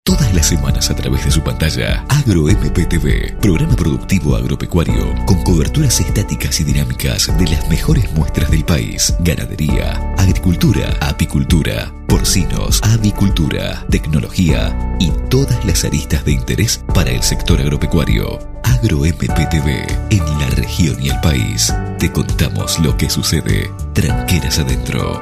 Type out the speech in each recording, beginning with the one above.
Todas las semanas a través de su pantalla, AgroMPTV, programa productivo agropecuario con coberturas estáticas y dinámicas de las mejores muestras del país. Ganadería, agricultura, apicultura, porcinos, avicultura, tecnología y todas las aristas de interés para el sector agropecuario. AgroMPTV, en la región y el país. Te contamos lo que sucede. Tranqueras adentro.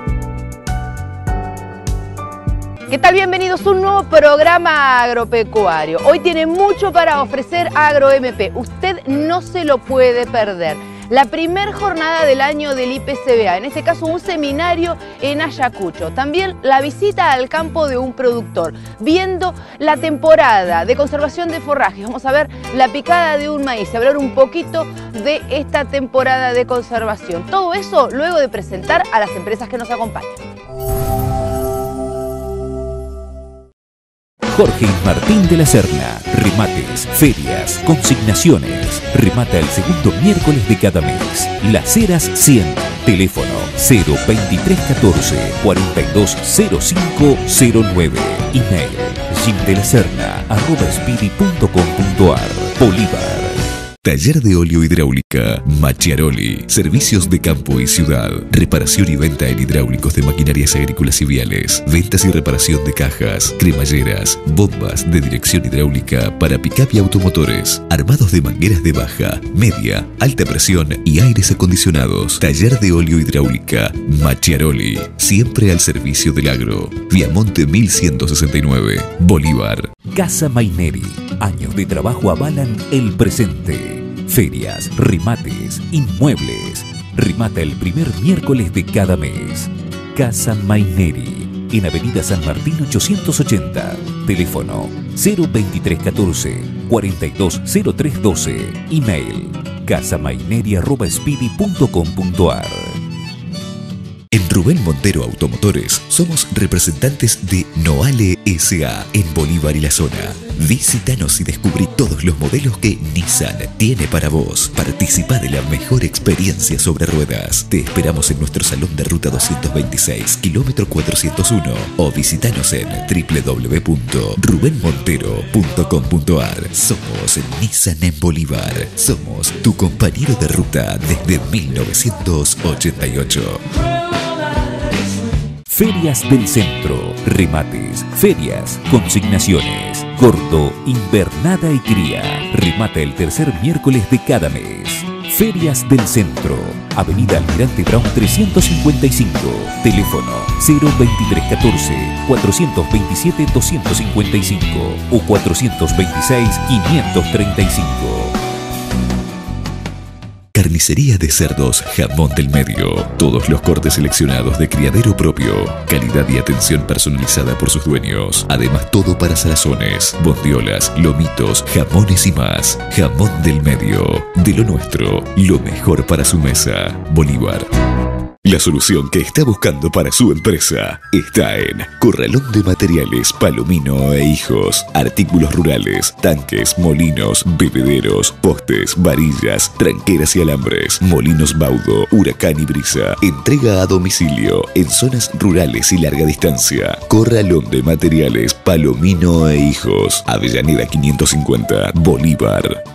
¿Qué tal? Bienvenidos a un nuevo programa agropecuario. Hoy tiene mucho para ofrecer AgroMP. Usted no se lo puede perder. La primer jornada del año del IPCBA, en este caso un seminario en Ayacucho. También la visita al campo de un productor, viendo la temporada de conservación de forrajes. Vamos a ver la picada de un maíz, hablar un poquito de esta temporada de conservación. Todo eso luego de presentar a las empresas que nos acompañan. Jorge y Martín de la Serna. Remates, ferias, consignaciones. Remata el segundo miércoles de cada mes. Las Heras 100. Teléfono 02314 420509. Email jimdelaserna@speedy.com.ar. Bolívar. Taller de óleo hidráulica Macchiaroli. Servicios de campo y ciudad. Reparación y venta en hidráulicos de maquinarias agrícolas y viales. Ventas y reparación de cajas, cremalleras, bombas de dirección hidráulica para pick-up y automotores. Armados de mangueras de baja, media, alta presión y aires acondicionados. Taller de óleo hidráulica Macchiaroli. Siempre al servicio del agro. Viamonte 1169. Bolívar. Casa Maineri. Años de trabajo avalan el presente. Ferias, remates, inmuebles. Remata el primer miércoles de cada mes. Casa Maineri, en Avenida San Martín 880. Teléfono 02314 420312. Email casamaineri@speedy.com.ar. En Rubén Montero Automotores somos representantes de Noale S.A. en Bolívar y la zona. Visítanos y descubrí todos los modelos que Nissan tiene para vos. Participa de la mejor experiencia sobre ruedas. Te esperamos en nuestro salón de ruta 226, kilómetro 401, o visítanos en www.rubenmontero.com.ar. Somos Nissan en Bolívar. Somos tu compañero de ruta desde 1988. Ferias del Centro. Remates, ferias, consignaciones. Corto, invernada y cría. Remata el tercer miércoles de cada mes. Ferias del Centro. Avenida Almirante Brown 355. Teléfono 02314 427 255 o 426 535. Carnicería de cerdos Jamón del Medio. Todos los cortes seleccionados de criadero propio. Calidad y atención personalizada por sus dueños. Además, todo para salazones, bondiolas, lomitos, jamones y más. Jamón del Medio. De lo nuestro, lo mejor para su mesa. Bolívar. La solución que está buscando para su empresa está en Corralón de Materiales Palomino e Hijos. Artículos rurales, tanques, molinos, bebederos, postes, varillas, tranqueras y alambres, molinos Baudo, Huracán y Brisa. Entrega a domicilio en zonas rurales y larga distancia. Corralón de Materiales Palomino e Hijos. Avellaneda 550, Bolívar.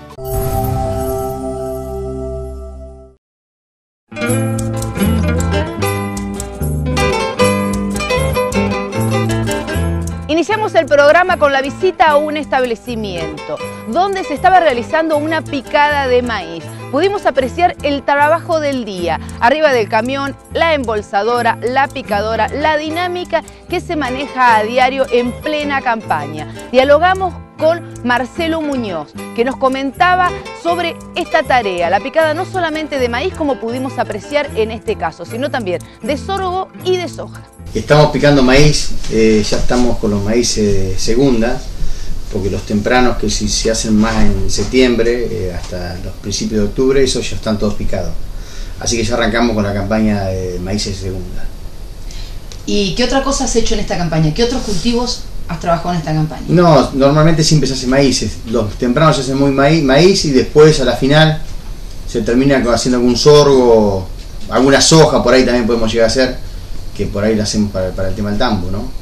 Iniciamos el programa con la visita a un establecimiento donde se estaba realizando una picada de maíz. Pudimos apreciar el trabajo del día, arriba del camión, la embolsadora, la picadora, la dinámica que se maneja a diario en plena campaña. Dialogamos con Marcelo Muñoz, que nos comentaba sobre esta tarea, la picada no solamente de maíz como pudimos apreciar en este caso, sino también de sorgo y de soja. Estamos picando maíz, ya estamos con los maíces segunda, porque los tempranos que si se hacen más en septiembre, hasta los principios de octubre, esos ya están todos picados. Así que ya arrancamos con la campaña de maíces segunda. ¿Y qué otra cosa has hecho en esta campaña? ¿Qué otros cultivos has trabajado en esta campaña? No, normalmente siempre se hace maíz. Los tempranos se hace muy maíz y después a la final se termina haciendo algún sorgo, alguna soja por ahí también podemos llegar a hacer, que por ahí la hacemos para el tema del tambo, ¿no?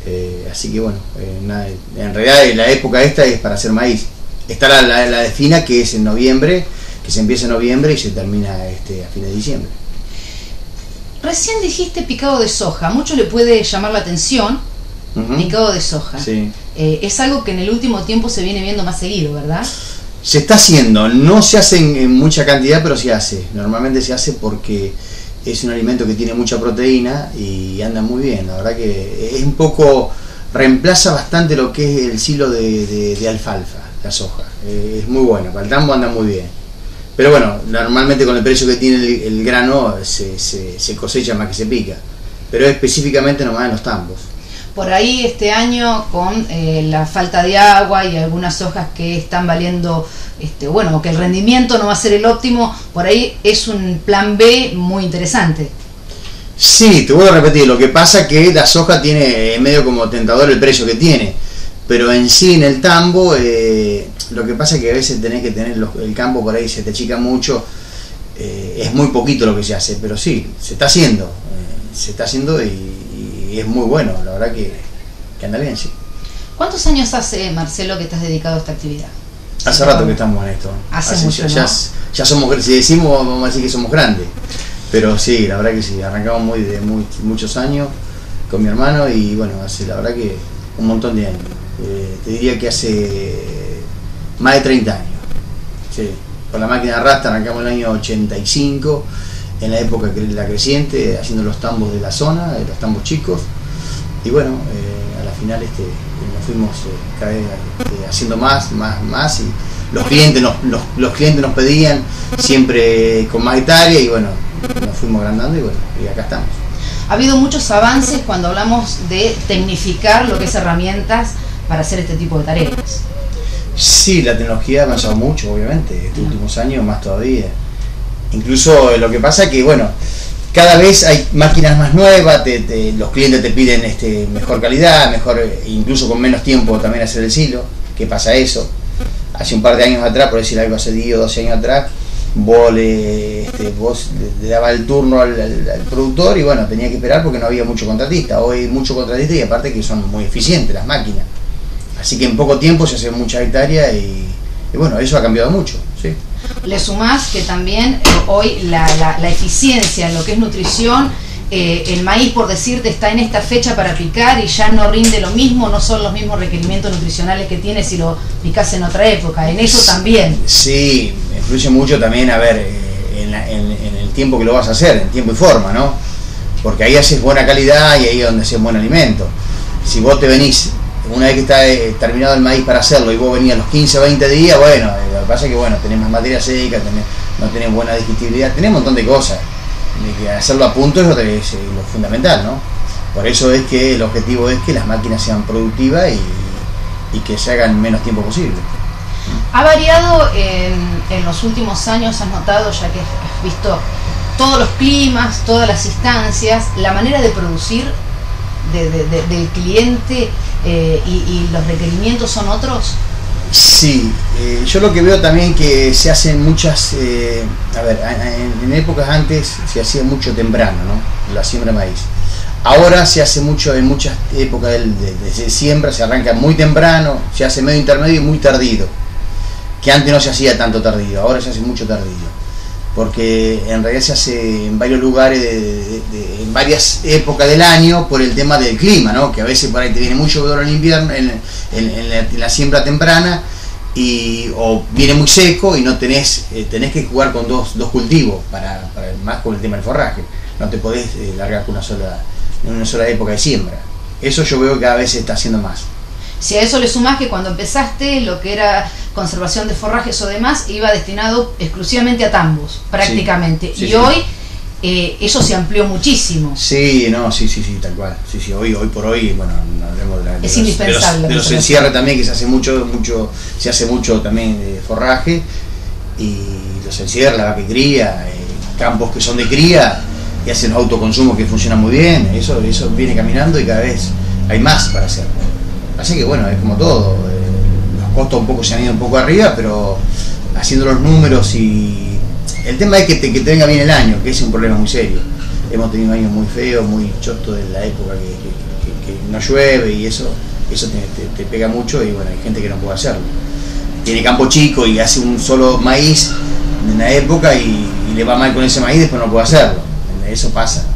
Así que bueno, en realidad la época esta es para hacer maíz. Está la de fina, que es en noviembre, que se empieza en noviembre y se termina a fines de diciembre. Recién dijiste picado de soja, a muchos le puede llamar la atención. Picado de soja. Sí. Es algo que en el último tiempo se viene viendo más seguido, ¿verdad? Se está haciendo, no se hace en mucha cantidad, pero se hace. Normalmente se hace porque es un alimento que tiene mucha proteína y anda muy bien. La verdad que es un poco, reemplaza bastante lo que es el silo de alfalfa, la soja. Es muy bueno, para el tambo anda muy bien. Pero bueno, normalmente con el precio que tiene el grano se cosecha más que se pica. Pero específicamente nomás en los tambos. Por ahí este año con la falta de agua y algunas hojas que están valiendo, bueno, que el rendimiento no va a ser el óptimo, por ahí es un plan B muy interesante. Sí, te voy a repetir, lo que pasa es que la soja tiene medio como tentador el precio que tiene, pero en sí en el tambo, lo que pasa es que a veces tenés que tener el campo por ahí, se te achica mucho, es muy poquito lo que se hace, pero sí, se está haciendo y es muy bueno, la verdad que anda bien, sí. ¿Cuántos años hace, Marcelo, que estás dedicado a esta actividad? Hace rato que estamos en esto. Hace mucho, ya somos, si decimos, vamos a decir que somos grandes. Pero sí, la verdad que sí, arrancamos muchos años con mi hermano y bueno, hace la verdad que un montón de años. Te diría que hace más de 30 años. Sí, con la máquina de rasta arrancamos en el año 85, en la época de la creciente, haciendo los tambos de la zona, los tambos chicos. Y bueno, a la final nos fuimos cada vez haciendo más y los clientes nos pedían siempre con más hectárea y bueno, nos fuimos agrandando y bueno, y acá estamos. Ha habido muchos avances cuando hablamos de tecnificar lo que es herramientas para hacer este tipo de tareas. Sí, la tecnología ha avanzado mucho, obviamente, estos últimos años más todavía. Incluso lo que pasa es que, bueno, cada vez hay máquinas más nuevas, los clientes te piden mejor calidad, incluso con menos tiempo también hacer el silo. ¿Qué pasa eso? Hace un par de años atrás, por decir algo, hace 10 o 12 años atrás, vos le dabas el turno al productor y bueno, tenía que esperar porque no había mucho contratista. Hoy hay mucho contratista y aparte que son muy eficientes las máquinas. Así que en poco tiempo se hacen muchas hectáreas y bueno, eso ha cambiado mucho, ¿sí? Le sumás que también hoy la eficiencia en lo que es nutrición, el maíz, por decirte, está en esta fecha para picar y ya no rinde lo mismo, no son los mismos requerimientos nutricionales que tiene si lo picás en otra época, en eso también. Sí, influye mucho también, a ver, en el tiempo que lo vas a hacer, en tiempo y forma, ¿no? Porque ahí haces buena calidad y ahí es donde haces buen alimento. Si vos te venís, una vez que está terminado el maíz para hacerlo y vos venís a los 15 o 20 días, bueno, lo que pasa es que bueno, tenés más materia seca, no tenés buena digestibilidad, tenés un montón de cosas. De que hacerlo a punto es lo fundamental, ¿no? Por eso es que el objetivo es que las máquinas sean productivas y que se hagan en menos tiempo posible. ¿Ha variado en los últimos años, has notado, ya que has visto todos los climas, todas las instancias, la manera de producir del cliente y los requerimientos son otros? Sí, yo lo que veo también que se hacen muchas, a ver, en épocas antes se hacía mucho temprano, ¿no? La siembra de maíz. Ahora se hace mucho, en muchas épocas de siembra se arranca muy temprano, se hace medio intermedio y muy tardío. Que antes no se hacía tanto tardío, ahora se hace mucho tardío. Porque en realidad se hace en varios lugares, en varias épocas del año por el tema del clima, ¿no? Que a veces por ahí te viene mucho calor en invierno, en la siembra temprana, o viene muy seco y no tenés que jugar con dos cultivos, más con el tema del forraje. No te podés largar con una sola época de siembra. Eso yo veo que cada vez se está haciendo más. Si a eso le sumás que cuando empezaste lo que era conservación de forrajes o demás iba destinado exclusivamente a tambos, prácticamente. Sí, y hoy eso se amplió muchísimo. Sí, no, sí, tal cual. Sí, hoy por hoy, bueno, no hablemos es indispensable. De los encierres también, que se hace mucho también de forraje, y los encierres, la vaca que cría, campos que son de cría y hacen autoconsumo que funciona muy bien. Eso viene caminando y cada vez hay más para hacer. Así que bueno, es como todo, los costos un poco se han ido un poco arriba, pero haciendo los números y el tema es que te venga bien el año, que es un problema muy serio. Hemos tenido años muy feos, muy chotos de la época porque no llueve y eso te pega mucho, y bueno, hay gente que no puede hacerlo. Tiene campo chico y hace un solo maíz en una época y le va mal con ese maíz, después no puede hacerlo. Eso pasa.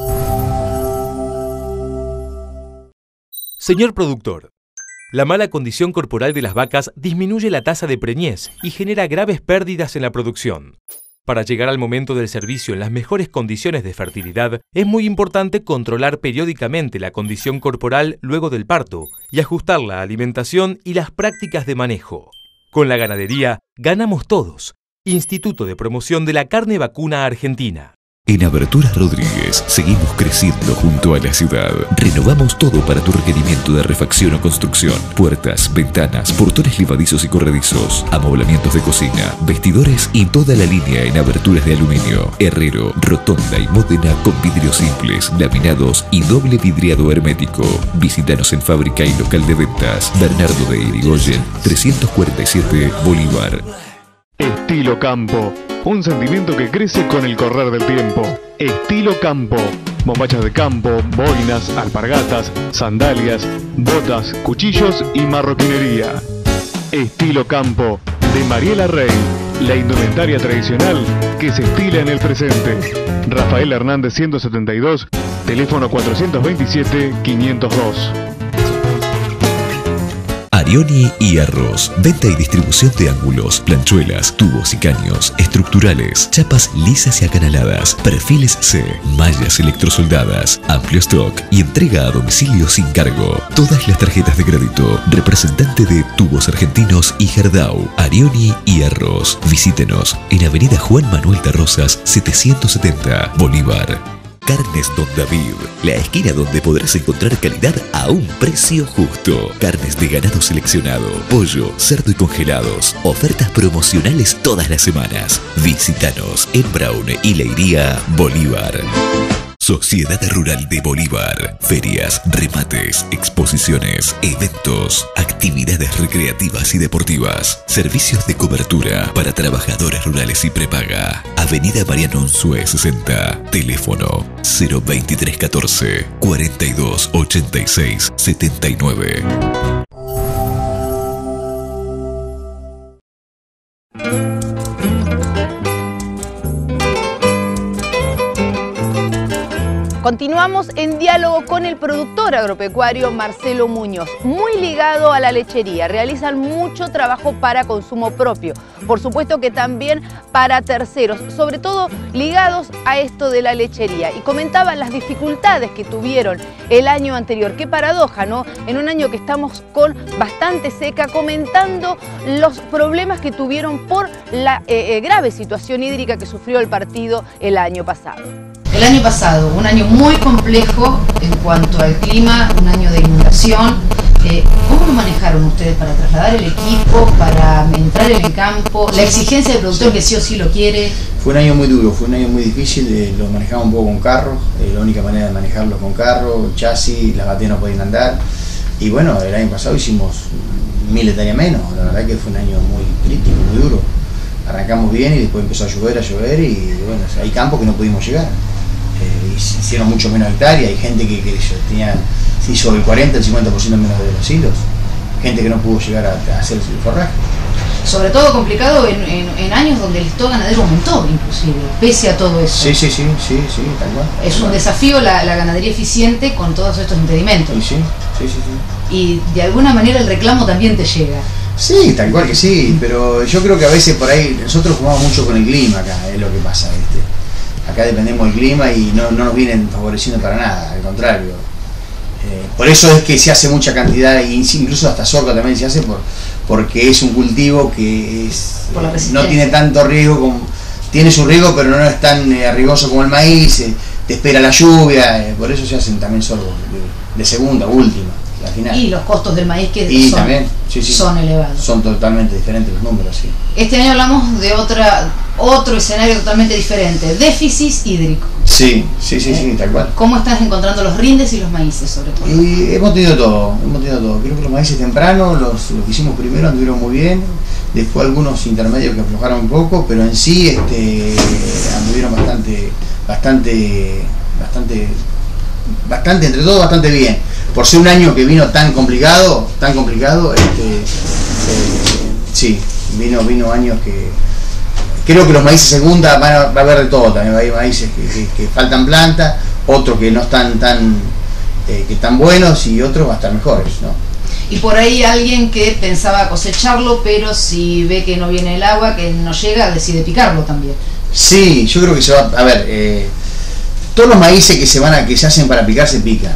Señor productor, la mala condición corporal de las vacas disminuye la tasa de preñez y genera graves pérdidas en la producción. Para llegar al momento del servicio en las mejores condiciones de fertilidad, es muy importante controlar periódicamente la condición corporal luego del parto y ajustar la alimentación y las prácticas de manejo. Con la ganadería, ganamos todos. Instituto de Promoción de la Carne Vacuna Argentina. En Aberturas Rodríguez seguimos creciendo junto a la ciudad. Renovamos todo para tu requerimiento de refacción o construcción. Puertas, ventanas, portones levadizos y corredizos, amoblamientos de cocina, vestidores y toda la línea en aberturas de aluminio, herrero, rotonda y módena con vidrios simples, laminados y doble vidriado hermético. Visítanos en fábrica y local de ventas. Bernardo de Irigoyen, 347 Bolívar. Estilo Campo, un sentimiento que crece con el correr del tiempo. Estilo Campo, bombachas de campo, boinas, alpargatas, sandalias, botas, cuchillos y marroquinería. Estilo Campo, de Mariela Rey, la indumentaria tradicional que se estila en el presente. Rafael Hernández 172, teléfono 427-502. Arioni Hierros, venta y distribución de ángulos, planchuelas, tubos y caños, estructurales, chapas lisas y acanaladas, perfiles C, mallas electrosoldadas, amplio stock y entrega a domicilio sin cargo. Todas las tarjetas de crédito. Representante de Tubos Argentinos y Gerdau. Arioni Hierros. Visítenos en Avenida Juan Manuel Tarrosas 770, Bolívar. Carnes Don David, la esquina donde podrás encontrar calidad a un precio justo. Carnes de ganado seleccionado, pollo, cerdo y congelados. Ofertas promocionales todas las semanas. Visítanos en Brown y Leiría, Bolívar. Sociedad Rural de Bolívar. Ferias, remates, exposiciones, eventos, actividades recreativas y deportivas. Servicios de cobertura para trabajadores rurales y prepaga. Avenida Mariano Unzué 60. Teléfono 02314 4286 79. Continuamos en diálogo con el productor agropecuario Marcelo Muñoz, muy ligado a la lechería. Realizan mucho trabajo para consumo propio, por supuesto que también para terceros, sobre todo ligados a esto de la lechería. Y comentaban las dificultades que tuvieron el año anterior. Qué paradoja, ¿no? En un año que estamos con bastante seca, comentando los problemas que tuvieron por la grave situación hídrica que sufrió el partido el año pasado. El año pasado, un año muy complejo en cuanto al clima, un año de inundación. ¿Cómo lo manejaron ustedes para trasladar el equipo, para entrar en el campo? La exigencia del productor que sí o sí lo quiere. Fue un año muy duro, fue un año muy difícil, lo manejamos un poco con carros, la única manera de manejarlo con carro, chasis, las baterías no podían andar. Y bueno, el año pasado hicimos 1000 hectáreas menos, la verdad que fue un año muy crítico, muy duro. Arrancamos bien y después empezó a llover y bueno, hay campos que no pudimos llegar. Hicieron mucho menos hectáreas, hay gente que se hizo el 40, el 50% menos de los hilos, gente que no pudo llegar a hacer el forraje. Sobre todo complicado en años donde el stock ganadero aumentó inclusive, pese a todo eso. Sí, tal cual. Es un desafío la ganadería eficiente con todos estos impedimentos. Sí. Y de alguna manera el reclamo también te llega. Sí, tal cual que sí, pero yo creo que a veces por ahí nosotros jugamos mucho con el clima acá, es lo que pasa, ¿viste? Acá dependemos del clima y no nos vienen favoreciendo para nada, al contrario. Por eso es que se hace mucha cantidad, incluso hasta sorgo también se hace, porque es un cultivo que no tiene tanto riesgo, tiene su riesgo, pero no es tan riesgoso como el maíz, te espera la lluvia, por eso se hacen también sorgo de segunda, última. Final. Y los costos del maíz que son elevados. Son totalmente diferentes los números, sí. Este año hablamos de otro escenario totalmente diferente, déficit hídrico. Sí, tal cual. ¿Cómo estás encontrando los rindes y los maíces sobre todo? Y hemos tenido todo. Creo que los maíces tempranos, los que hicimos primero anduvieron muy bien, después algunos intermedios que aflojaron un poco, pero en sí anduvieron bastante bastante, entre todos bastante bien. Por ser un año que vino tan complicado, sí, vino años que creo que los maíces segunda va a haber de todo también. Hay maíces que faltan planta, otros que no están que están buenos y otros va a estar mejores, ¿no? Y por ahí alguien que pensaba cosecharlo, pero si ve que no viene el agua, que no llega, decide picarlo también. Sí, yo creo que se va a ver, todos los maíces que se hacen para picar se pican.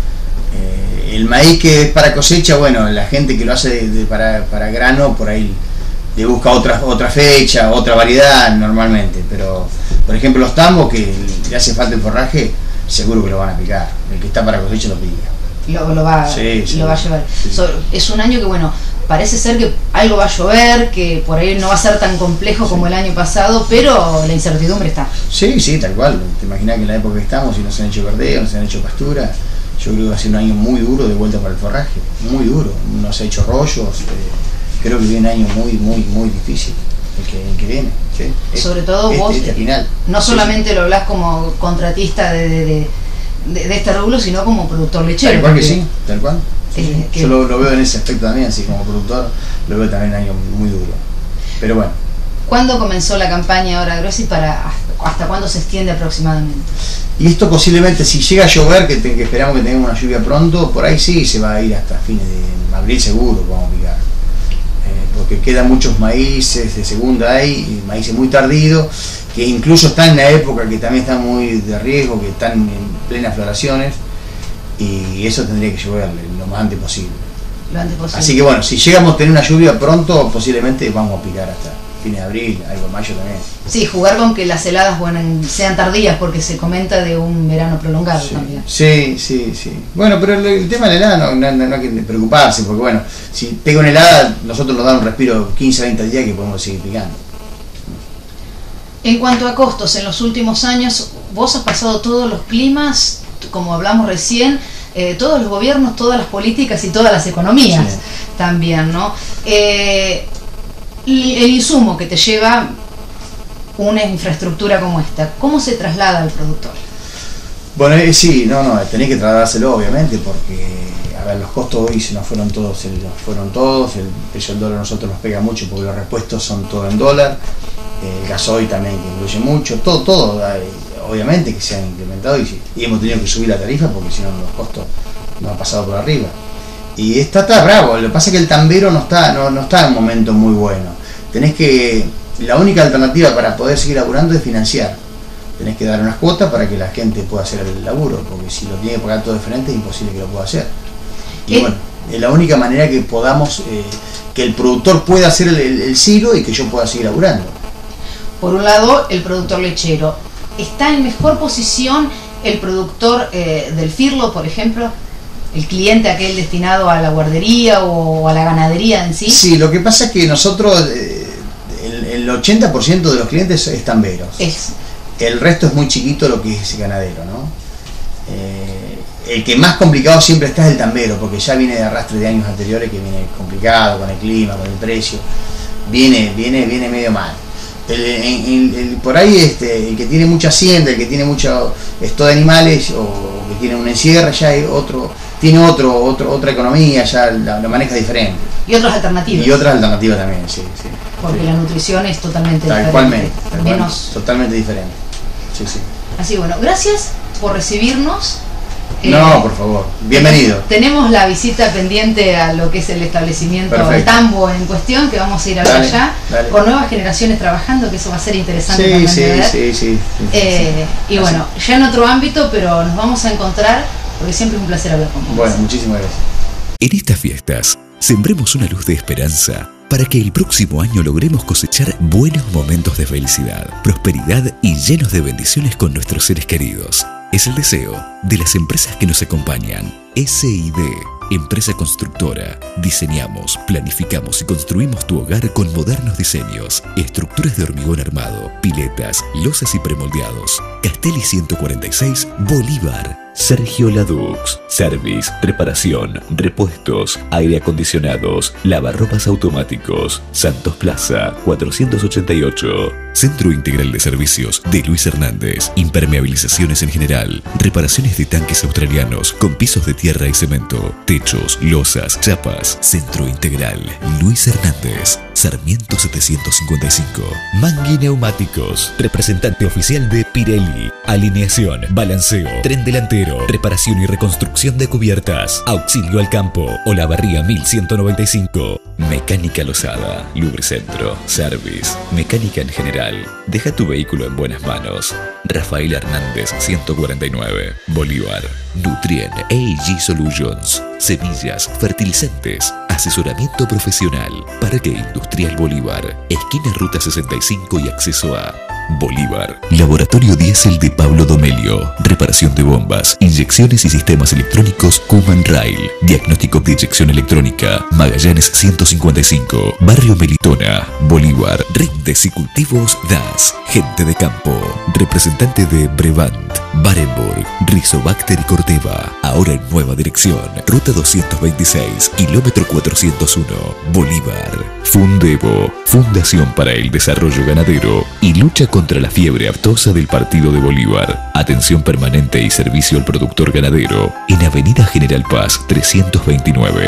El maíz que es para cosecha, bueno, la gente que lo hace para grano por ahí le busca otra fecha, otra variedad normalmente, pero por ejemplo los tambos que le hace falta el forraje, seguro que lo van a picar. El que está para cosecha lo pica. Lo va a llevar. Sí. Es un año que, bueno, parece ser que algo va a llover, que por ahí no va a ser tan complejo como el año pasado, pero la incertidumbre está. Sí, tal cual. Te imaginas que en la época que estamos, si no se han hecho verdeo, no se han hecho pastura, yo creo que va a ser un año muy duro de vuelta para el forraje, muy duro. No se ha hecho rollos, creo que viene un año muy difícil el que viene. ¿Sí? Sobre todo vos, final. No solamente lo hablás como contratista de este rubro, sino como productor lechero. Tal cual que sí, tal cual. Sí. Yo lo veo en ese aspecto también, así como productor, lo veo también un año muy duro. Pero bueno. ¿Cuándo comenzó la campaña Hora Grossa y hasta cuándo se extiende aproximadamente? Y esto posiblemente, si llega a llover, que esperamos que tengamos una lluvia pronto, por ahí sí se va a ir hasta fines de abril seguro, vamos a picar. Porque quedan muchos maíces de segunda y maíces muy tardíos, que incluso están en la época que también están muy de riesgo, que están en plenas floraciones, y eso tendría que llover lo más antes posible. Así que bueno, si llegamos a tener una lluvia pronto, posiblemente vamos a picar hasta fines de abril, algo mayo también. Sí, jugar con que las heladas sean tardías, porque se comenta de un verano prolongado también. Sí. Bueno, pero el tema de la helada no hay que preocuparse, porque bueno, si pega una helada, nosotros nos dan un respiro 15 a 20 días que podemos seguir picando. En cuanto a costos, en los últimos años, vos has pasado todos los climas, como hablamos recién, todos los gobiernos, todas las políticas y todas las economías también, ¿no? El insumo que te lleva una infraestructura como esta, ¿cómo se traslada al productor? Bueno, sí, tenés que trasladárselo obviamente, porque a ver, los costos hoy se nos fueron todos, el precio del dólar a nosotros nos pega mucho porque los repuestos son todo en dólar, el gasoil también que influye mucho, todo obviamente que se han incrementado y hemos tenido que subir la tarifa porque si no los costos nos han pasado por arriba. Y está bravo, lo que pasa es que el tambero no está en un momento muy bueno. La única alternativa para poder seguir laburando es financiar. Tenés que dar unas cuotas para que la gente pueda hacer el laburo, porque si lo tiene que pagar todo de frente es imposible que lo pueda hacer. Y bueno, es la única manera que podamos, que el productor pueda hacer el silo y que yo pueda seguir laburando. Por un lado, el productor lechero. ¿Está en mejor posición el productor del firlo, por ejemplo? ¿El cliente aquel destinado a la guardería o a la ganadería en sí? Sí, lo que pasa es que nosotros, el 80% de los clientes es tamberos. El resto es muy chiquito lo que es ganadero, ¿no? El que más complicado siempre está es el tambero, porque ya viene de arrastre de años anteriores que viene complicado con el clima, con el precio. Viene medio mal. Por ahí el que tiene mucha hacienda, el que tiene mucho esto de animales o que tiene un encierre, ya hay tiene otra economía, ya lo maneja diferente. Y otras alternativas. Y otras alternativas también, sí. Porque la nutrición es totalmente diferente. Totalmente diferente. Sí. Así, bueno, gracias por recibirnos. No, por favor, bienvenido. Tenemos la visita pendiente a lo que es el establecimiento, el tambo en cuestión, que vamos a ir a ver allá, con nuevas generaciones trabajando, que eso va a ser interesante también de ver. Sí. Y bueno, ya en otro ámbito, pero nos vamos a encontrar, porque siempre es un placer hablar con vos. Bueno, muchísimas gracias. En estas fiestas, sembremos una luz de esperanza para que el próximo año logremos cosechar buenos momentos de felicidad, prosperidad y llenos de bendiciones con nuestros seres queridos. Es el deseo de las empresas que nos acompañan. SID, empresa constructora. Diseñamos, planificamos y construimos tu hogar con modernos diseños, estructuras de hormigón armado, piletas, losas y premoldeados. Castelli 146, Bolívar. Sergio Ladux. Service, reparación, repuestos, aire acondicionados, lavarropas automáticos. Santos Plaza, 488. Centro Integral de Servicios de Luis Hernández. Impermeabilizaciones en general. Reparaciones de tanques australianos con pisos de tierra y cemento. Techos, losas, chapas. Centro Integral Luis Hernández. Sarmiento 755. Mangui Neumáticos. Representante oficial de Pirelli. Alineación, balanceo, tren delantero, reparación y reconstrucción de cubiertas. Auxilio al campo. Olavarría 1195. Mecánica Losada. Lubricentro. Service. Mecánica en general. Deja tu vehículo en buenas manos. Rafael Hernández 149. Bolívar. Nutrien AG Solutions. Semillas, fertilizantes, asesoramiento profesional. Parque Industrial Bolívar. Esquina Ruta 65 y acceso a Bolívar. Laboratorio Diésel de Pablo Domelio. Reparación de bombas, inyecciones y sistemas electrónicos Kuman Rail. Diagnóstico de inyección electrónica. Magallanes 155. Barrio Melitona. Bolívar. Rindes y cultivos DAS. Gente de campo. Representante de Brevant. Barenburg. Rizobacter y Corteva. Ahora en nueva dirección. Ruta 226, kilómetro 401. Bolívar. Fundevo. Fundación para el Desarrollo Ganadero y lucha contra la fiebre aftosa del Partido de Bolívar. Atención permanente y servicio al productor ganadero en Avenida General Paz 329.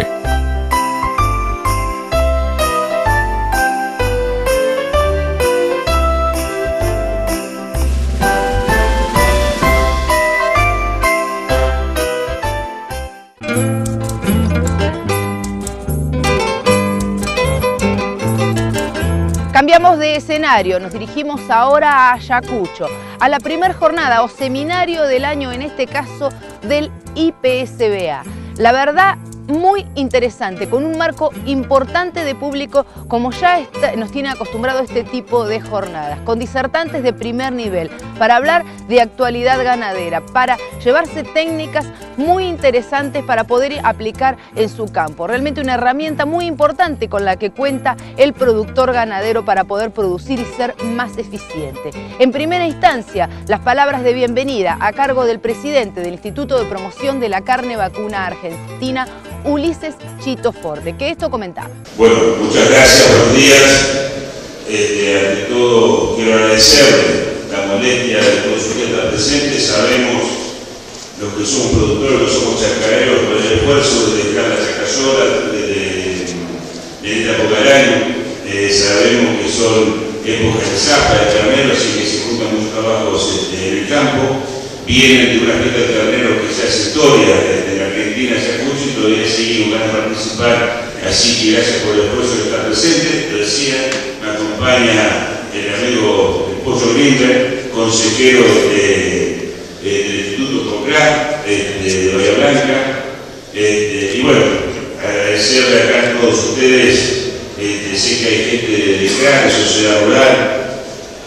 Cambiamos de escenario, nos dirigimos ahora a Ayacucho, a la primer jornada o seminario del año, en este caso del IPSBA. La verdad, muy interesante, con un marco importante de público, como ya nos tiene acostumbrado este tipo de jornadas, con disertantes de primer nivel, para hablar de actualidad ganadera, para llevarse técnicas muy interesantes para poder aplicar en su campo. Realmente una herramienta muy importante con la que cuenta el productor ganadero para poder producir y ser más eficiente. En primera instancia, las palabras de bienvenida a cargo del presidente del Instituto de Promoción de la Carne Vacuna Argentina, Ulises Chito Forte, que esto comentaba. Bueno, muchas gracias, buenos días. Ante todo, quiero agradecerle la molestia de todos los que están presentes. Sabemos los que somos productores, los que somos chacareros, por el esfuerzo de dejar la chacayola de esta época del año. Sabemos que son épocas de zapa, de carneros, así que se juntan muchos trabajos en el campo. Vienen de una fiesta de carneros que se hace historia desde la Argentina hacia Ayacucho y todavía seguimos van a participar, así que gracias por el esfuerzo de estar presente. Te decía, me acompaña el amigo Pollo Grimberg, consejero del Instituto COCRA de Bahía Blanca, y bueno, agradecerle acá a todos ustedes. Sé que hay gente de gran sociedad rural,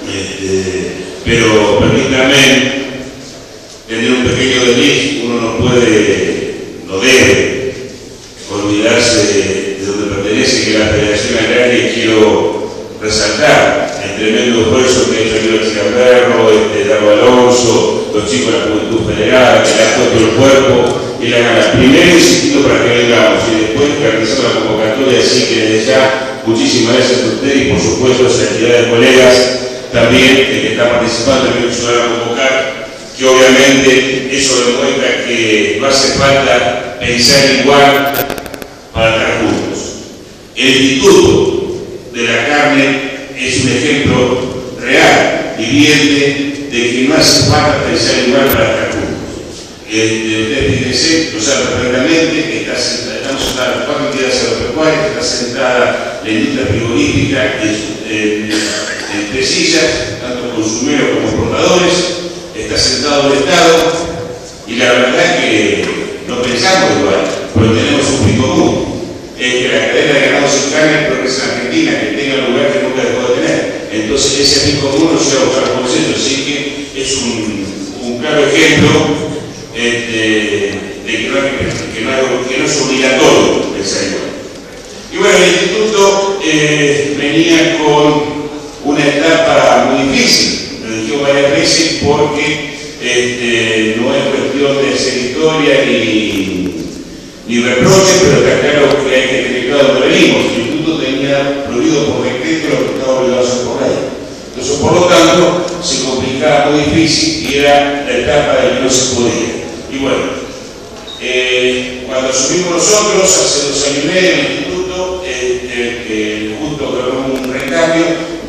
pero permítanme tener un pequeño desliz. Uno no debe olvidarse de donde pertenece, que es la Federación Agraria, y quiero resaltar el tremendo esfuerzo que ha hecho el Chicaperro, Dardo Alonso, los chicos de la Juventud Federal, que le han puesto el cuerpo y la ganas. Primero insistiendo para que vengamos y después realizar la convocatoria, así que desde ya muchísimas gracias a ustedes y por supuesto a esa entidad de colegas también que está participando en el que van a convocar, que obviamente eso demuestra que no hace falta pensar igual para estar juntos. El Instituto de la Carne es un ejemplo real, viviente, de que no hace falta pensar igual para estar juntos. Ustedes fíjense, lo saben perfectamente, que estamos sentadas las 4 entidades agropecuarias, está sentada la industria frigorífica en 3 sillas, tanto consumeros como exportadores. Está sentado el Estado y la verdad es que no pensamos igual, pero tenemos un fin común, es que la cadena de ganados sin carne progresa en Argentina, que tenga el lugar que nunca dejó de tener. Entonces ese fin común nos lleva a buscar consenso, así que es un claro ejemplo de que no es obligatorio pensar igual. Y bueno, el Instituto venía con una etapa muy difícil, lo dije varias veces, porque no es cuestión cuestión de hacer historia ni reproche, pero está claro que hay que tener claro dónde venimos. El instituto tenía prohibido por decreto lo que estaba obligado a hacer por ley. Entonces, por lo tanto, se complicaba muy difícil y era la etapa de que no se podía. Y bueno, cuando asumimos nosotros, hace 2 años y medio, en el instituto, justo con un recambio,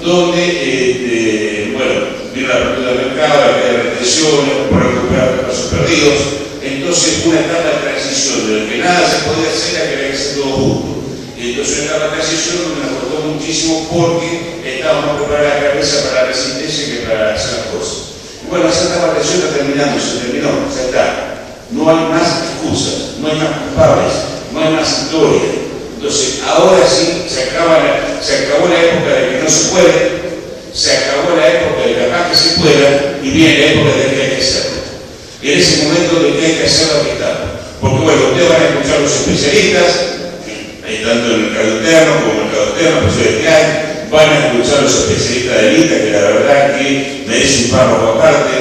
donde, bueno, vino la apertura del mercado, la caída de retenciones, por recuperar pasos perdidos. Entonces, una etapa de transición, de que nada se podía hacer a que había que hacer todo junto. Entonces, una etapa de transición que me aportó muchísimo porque estábamos más preparados la cabeza para la resistencia que para hacer las cosas. Bueno, esa etapa de transición está terminando, se terminó, ya está. No hay más excusas, no hay más culpables, no hay más historia. Entonces, ahora sí, se acabó la época de que no se puede, se acabó la época de capaz que se pueda, y viene la época de que hay que hacerlo. Y en ese momento de que hay que hacer lo que está. Porque bueno, ustedes van a escuchar a los especialistas, tanto en el mercado interno como en el mercado externo, profesores que hay, van a escuchar a los especialistas del ITA, que la verdad que merece un párrafo aparte.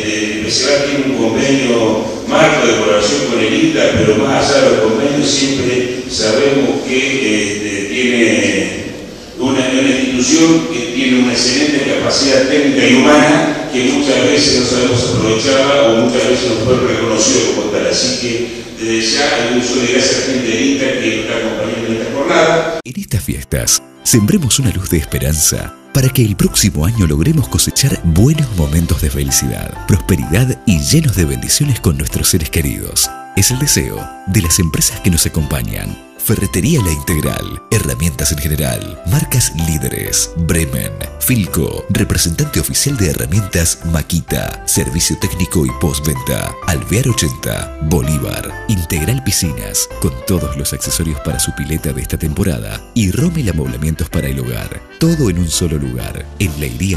PCBA tiene un convenio marco de colaboración con el ITA, pero más allá de los convenios siempre sabemos que tiene una institución que tiene una excelente capacidad técnica y humana que muchas veces no sabemos aprovecharla o muchas veces no fue reconocido como tal. Así que desde ya hay un uso de gracias a la gente de ITA que nos está acompañando en esta jornada. En estas fiestas, sembremos una luz de esperanza para que el próximo año logremos cosechar buenos momentos de felicidad, prosperidad y llenos de bendiciones con nuestros seres queridos. Es el deseo de las empresas que nos acompañan. Ferretería La Integral, herramientas en general, marcas líderes, Bremen, Filco, representante oficial de herramientas Makita, servicio técnico y postventa, Alvear 80, Bolívar, Integral Piscinas, con todos los accesorios para su pileta de esta temporada, y Rommel Amoblamientos para el hogar, todo en un solo lugar, en Leiría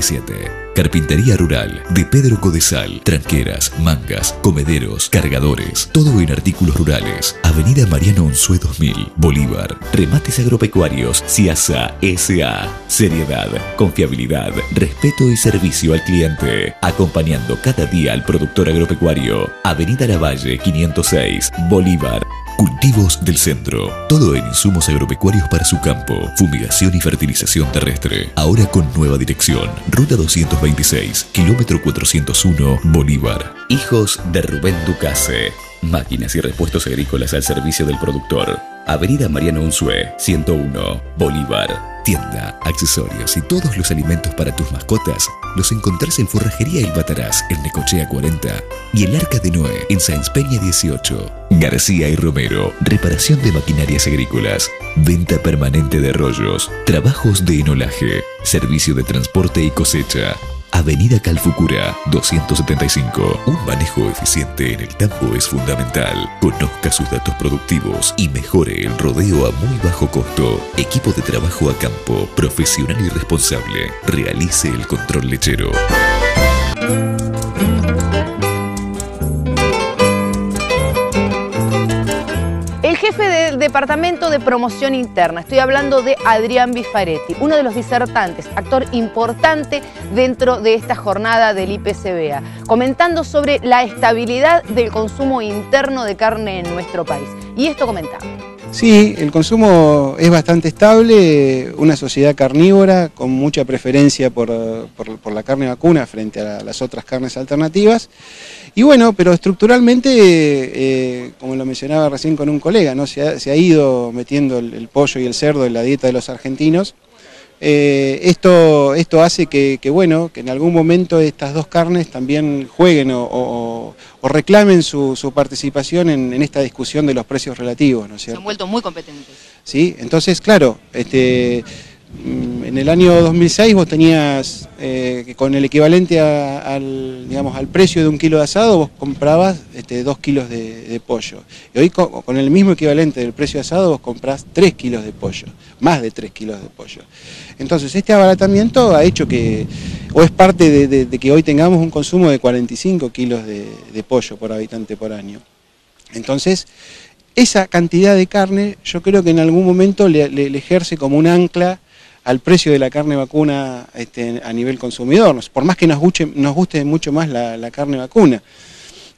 57. Carpintería rural, de Pedro Codesal, tranqueras, mangas, comederos, cargadores, todo en artículos rurales. Avenida Mariano Unzué 2000, Bolívar. Remates agropecuarios, CIASA S.A. Seriedad, confiabilidad, respeto y servicio al cliente. Acompañando cada día al productor agropecuario. Avenida Lavalle 506, Bolívar. Cultivos del Centro, todo en insumos agropecuarios para su campo, fumigación y fertilización terrestre. Ahora con nueva dirección, Ruta 226, kilómetro 401, Bolívar. Hijos de Rubén Ducase. Máquinas y repuestos agrícolas al servicio del productor. Avenida Mariano Unzué, 101, Bolívar. Tienda, accesorios y todos los alimentos para tus mascotas los encontrás en Forrajería El Bataraz, en Necochea 40 y El Arca de Noé, en Sáenz Peña 18. García y Romero, reparación de maquinarias agrícolas, venta permanente de rollos, trabajos de enolaje, servicio de transporte y cosecha. Avenida Calfucurá, 275. Un manejo eficiente en el campo es fundamental. Conozca sus datos productivos y mejore el rodeo a muy bajo costo. Equipo de trabajo a campo, profesional y responsable. Realice el control lechero. Jefe del Departamento de Promoción Interna, estoy hablando de Adrián Bifaretti, uno de los disertantes, actor importante dentro de esta jornada del IPCBA, comentando sobre la estabilidad del consumo interno de carne en nuestro país. Y esto comentaba. Sí, el consumo es bastante estable, una sociedad carnívora con mucha preferencia por la carne vacuna frente a las otras carnes alternativas. Y bueno, pero estructuralmente, como lo mencionaba recién con un colega, ¿no? se ha ido metiendo el pollo y el cerdo en la dieta de los argentinos. Esto hace que en algún momento estas dos carnes también jueguen o reclamen su participación en esta discusión de los precios relativos, ¿no es cierto? Se han vuelto muy competentes. Sí, entonces claro, en el año 2006 vos tenías que con el equivalente al precio de un kilo de asado vos comprabas 2 kilos de pollo. Y hoy con el mismo equivalente del precio de asado vos comprás 3 kilos de pollo, más de 3 kilos de pollo. Entonces este abaratamiento ha hecho que, o es parte de que hoy tengamos un consumo de 45 kilos de pollo por habitante por año. Entonces esa cantidad de carne yo creo que en algún momento le ejerce como un ancla al precio de la carne vacuna a nivel consumidor, por más que nos guste mucho más la carne vacuna.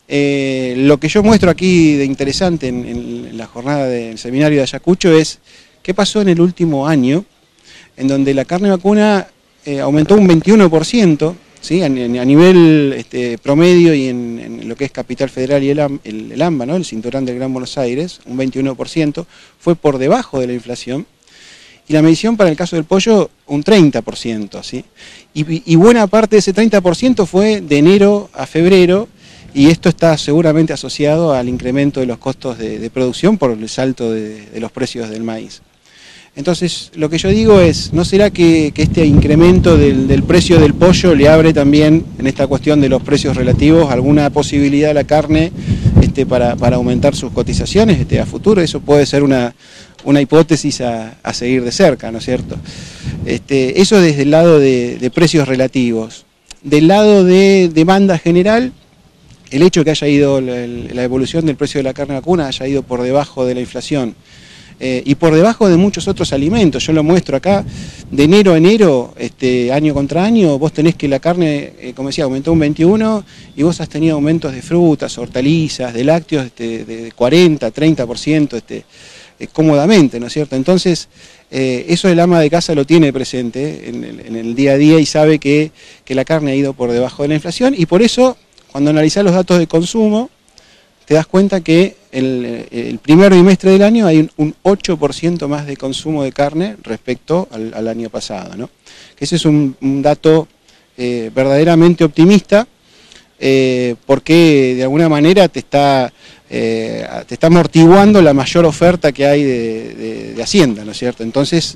Lo que yo muestro aquí de interesante en la jornada del seminario de Ayacucho es qué pasó en el último año, en donde la carne vacuna aumentó un 21%, ¿sí? a nivel promedio y en lo que es Capital Federal y el AMBA, ¿no? El cinturón del Gran Buenos Aires, un 21%, fue por debajo de la inflación. Y la medición para el caso del pollo, un 30%, ¿sí? Y buena parte de ese 30% fue de enero a febrero, y esto está seguramente asociado al incremento de los costos de producción por el salto de los precios del maíz. Entonces, lo que yo digo es, ¿no será que este incremento del precio del pollo le abre también, en esta cuestión de los precios relativos, alguna posibilidad a la carne para aumentar sus cotizaciones a futuro? Eso puede ser una hipótesis a seguir de cerca, ¿no es cierto? Eso desde el lado de precios relativos. Del lado de demanda general, el hecho de que haya ido la evolución del precio de la carne vacuna haya ido por debajo de la inflación y por debajo de muchos otros alimentos. Yo lo muestro acá, de enero a enero, año contra año, vos tenés que la carne, como decía, aumentó un 21%, y vos has tenido aumentos de frutas, hortalizas, de lácteos de 40, 30%, cómodamente, ¿no es cierto? Entonces, eso el ama de casa lo tiene presente en el día a día y sabe que la carne ha ido por debajo de la inflación, y por eso, cuando analizás los datos de consumo, te das cuenta que el primer bimestre del año hay un 8% más de consumo de carne respecto al año pasado, ¿no? Que ese es un dato verdaderamente optimista, porque de alguna manera te está amortiguando la mayor oferta que hay de Hacienda, ¿no es cierto? Entonces,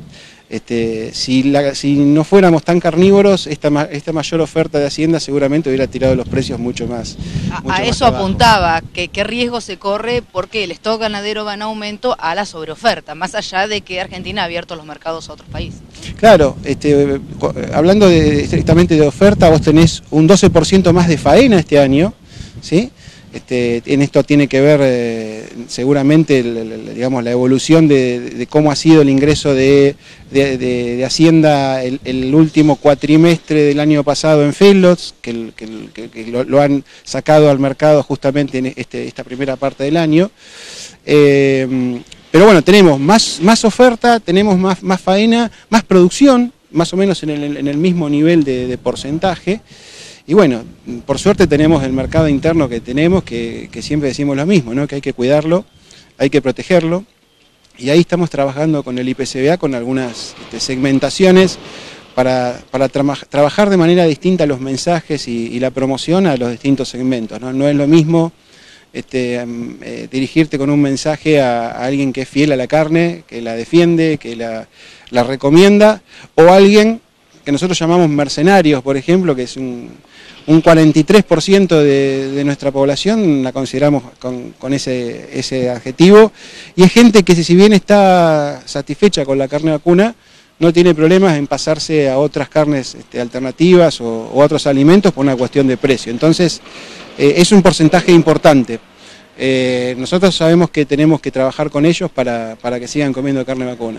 si no fuéramos tan carnívoros, esta mayor oferta de Hacienda seguramente hubiera tirado los precios mucho más. A eso apuntaba, que qué riesgo se corre porque el stock ganadero va en aumento a la sobreoferta, más allá de que Argentina ha abierto los mercados a otros países. Claro, hablando estrictamente de oferta, vos tenés un 12% más de faena este año, ¿sí? En esto tiene que ver seguramente digamos, la evolución de cómo ha sido el ingreso de Hacienda el último cuatrimestre del año pasado en feedlots, que lo han sacado al mercado justamente en esta primera parte del año. Pero bueno, tenemos más oferta, tenemos más faena, más producción, más o menos en el mismo nivel de porcentaje. Y bueno, por suerte tenemos el mercado interno que tenemos, que siempre decimos lo mismo, ¿no? Que hay que cuidarlo, hay que protegerlo, y ahí estamos trabajando con el IPCBA, con algunas segmentaciones para trabajar de manera distinta los mensajes y la promoción a los distintos segmentos, ¿no? No es lo mismo dirigirte con un mensaje a alguien que es fiel a la carne, que la defiende, que la recomienda, o alguien que nosotros llamamos mercenarios, por ejemplo, que es un 43% de nuestra población la consideramos con ese adjetivo, y es gente que si bien está satisfecha con la carne vacuna, no tiene problemas en pasarse a otras carnes alternativas o otros alimentos por una cuestión de precio. Entonces, es un porcentaje importante. Nosotros sabemos que tenemos que trabajar con ellos para que sigan comiendo carne vacuna.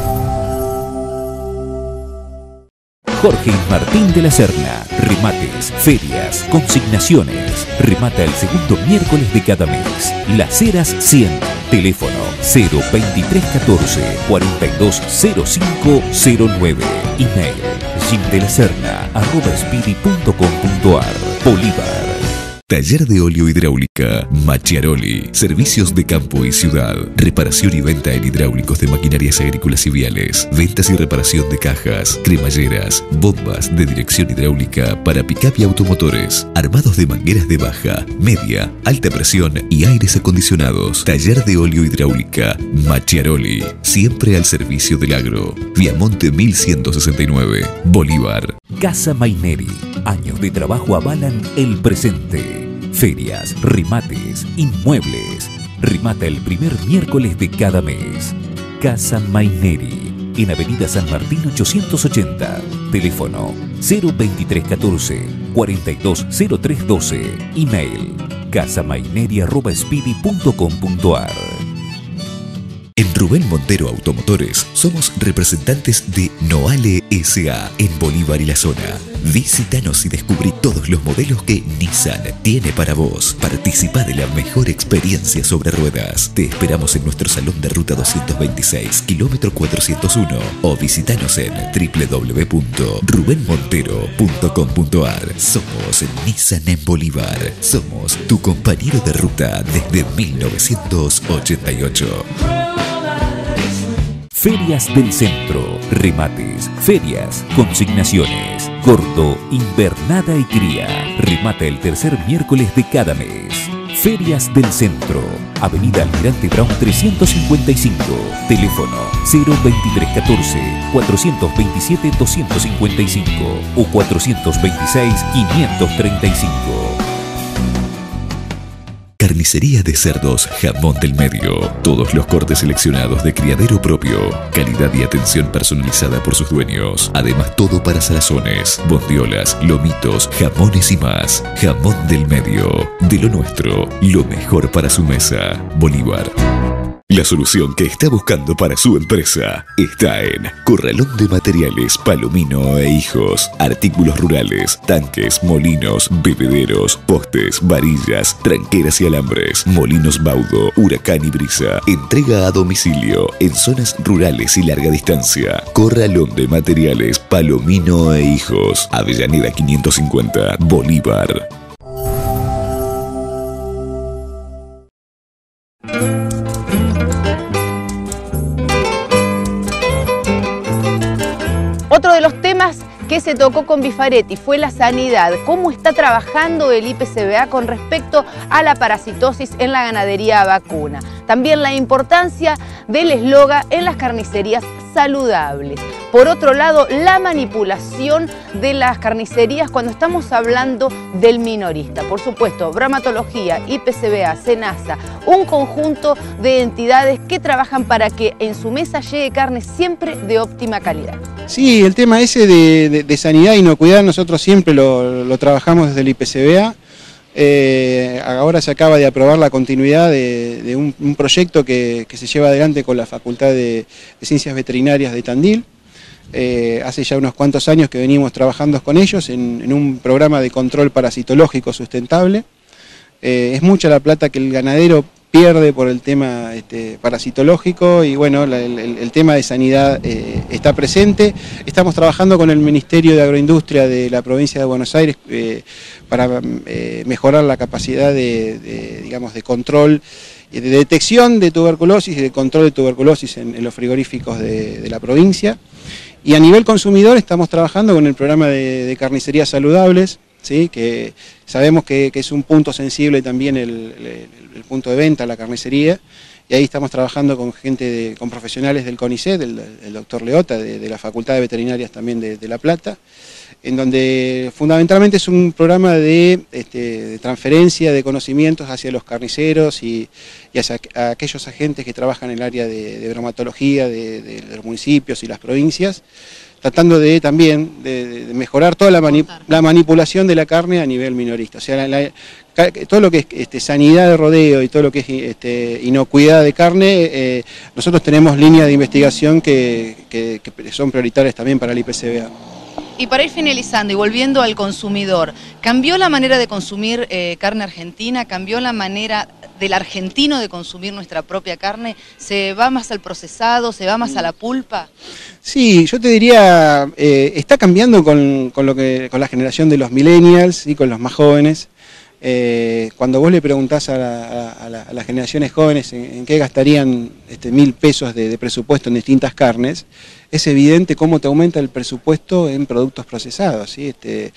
Jorge y Martín de la Serna, remates, ferias, consignaciones. Remata el segundo miércoles de cada mes. Las Heras 100. Teléfono 02314 420509. Email jimdelaserna@speedy.com.ar. Bolívar. Taller de óleo hidráulica Macchiaroli. Servicios de campo y ciudad. Reparación y venta en hidráulicos de maquinarias agrícolas y viales. Ventas y reparación de cajas, cremalleras, bombas de dirección hidráulica para pick-up y automotores. Armados de mangueras de baja, media, alta presión y aires acondicionados. Taller de óleo hidráulica Macchiaroli. Siempre al servicio del agro. Viamonte 1169. Bolívar. Casa Maineri. Años de trabajo avalan el presente. Ferias, remates, inmuebles. Remata el primer miércoles de cada mes. Casa Maineri, en Avenida San Martín 880. Teléfono 02314 420312. Email casamaineri@speedy.com.ar. En Rubén Montero Automotores somos representantes de Noale S.A. en Bolívar y la zona. Visítanos y descubrí todos los modelos que Nissan tiene para vos. Participa de la mejor experiencia sobre ruedas. Te esperamos en nuestro salón de ruta 226, kilómetro 401, o visítanos en www.rubenmontero.com.ar. Somos Nissan en Bolívar. Somos tu compañero de ruta desde 1988. Ferias del Centro, remates, ferias, consignaciones, corto, invernada y cría. Remata el tercer miércoles de cada mes. Ferias del Centro, Avenida Almirante Brown 355, teléfono 02314 427 255 o 426 535. Carnicería de cerdos Jamón del Medio. Todos los cortes seleccionados de criadero propio. Calidad y atención personalizada por sus dueños. Además, todo para salazones, bondiolas, lomitos, jamones y más. Jamón del Medio. De lo nuestro, lo mejor para su mesa. Bolívar. La solución que está buscando para su empresa está en Corralón de Materiales Palomino e Hijos. Artículos rurales, tanques, molinos, bebederos, postes, varillas, tranqueras y alambres, molinos Baudo, Huracán y Brisa. Entrega a domicilio en zonas rurales y larga distancia. Corralón de Materiales Palomino e Hijos. Avellaneda 550, Bolívar. Otro de los temas que se tocó con Bifaretti fue la sanidad. ¿Cómo está trabajando el IPCBA con respecto a la parasitosis en la ganadería vacuna? También la importancia del eslogan en las carnicerías saludables. Por otro lado, la manipulación de las carnicerías cuando estamos hablando del minorista. Por supuesto, bromatología, IPCBA, SENASA, un conjunto de entidades que trabajan para que en su mesa llegue carne siempre de óptima calidad. Sí, el tema ese de sanidad e inocuidad nosotros siempre lo trabajamos desde el IPCBA. Ahora se acaba de aprobar la continuidad de un proyecto que se lleva adelante con la Facultad de Ciencias Veterinarias de Tandil. Hace ya unos cuantos años que venimos trabajando con ellos en un programa de control parasitológico sustentable. Es mucha la plata que el ganadero pierde por el tema parasitológico y bueno, el tema de sanidad está presente. Estamos trabajando con el Ministerio de Agroindustria de la provincia de Buenos Aires para mejorar la capacidad de control, de detección de tuberculosis y de control de tuberculosis en los frigoríficos de la provincia. Y a nivel consumidor estamos trabajando con el programa de carnicerías saludables, ¿sí? Que sabemos que es un punto sensible también el punto de venta, la carnicería, y ahí estamos trabajando con gente, con profesionales del CONICET, el doctor Leota, de la Facultad de Veterinarias también de La Plata, en donde fundamentalmente es un programa de transferencia de conocimientos hacia los carniceros y hacia aquellos agentes que trabajan en el área de bromatología de los municipios y las provincias, tratando también de mejorar toda la manipulación de la carne a nivel minorista. O sea, todo lo que es sanidad de rodeo y todo lo que es inocuidad de carne, nosotros tenemos líneas de investigación que son prioritarias también para el IPCBA. Y para ir finalizando y volviendo al consumidor, ¿cambió la manera de consumir carne argentina? ¿Cambió la manera del argentino de consumir nuestra propia carne? ¿Se va más al procesado? ¿Se va más a la pulpa? Sí, yo te diría, está cambiando con la generación de los millennials y con los más jóvenes. Cuando vos le preguntás a las generaciones jóvenes en qué gastarían 1.000 pesos de presupuesto en distintas carnes, es evidente cómo te aumenta el presupuesto en productos procesados, ¿sí?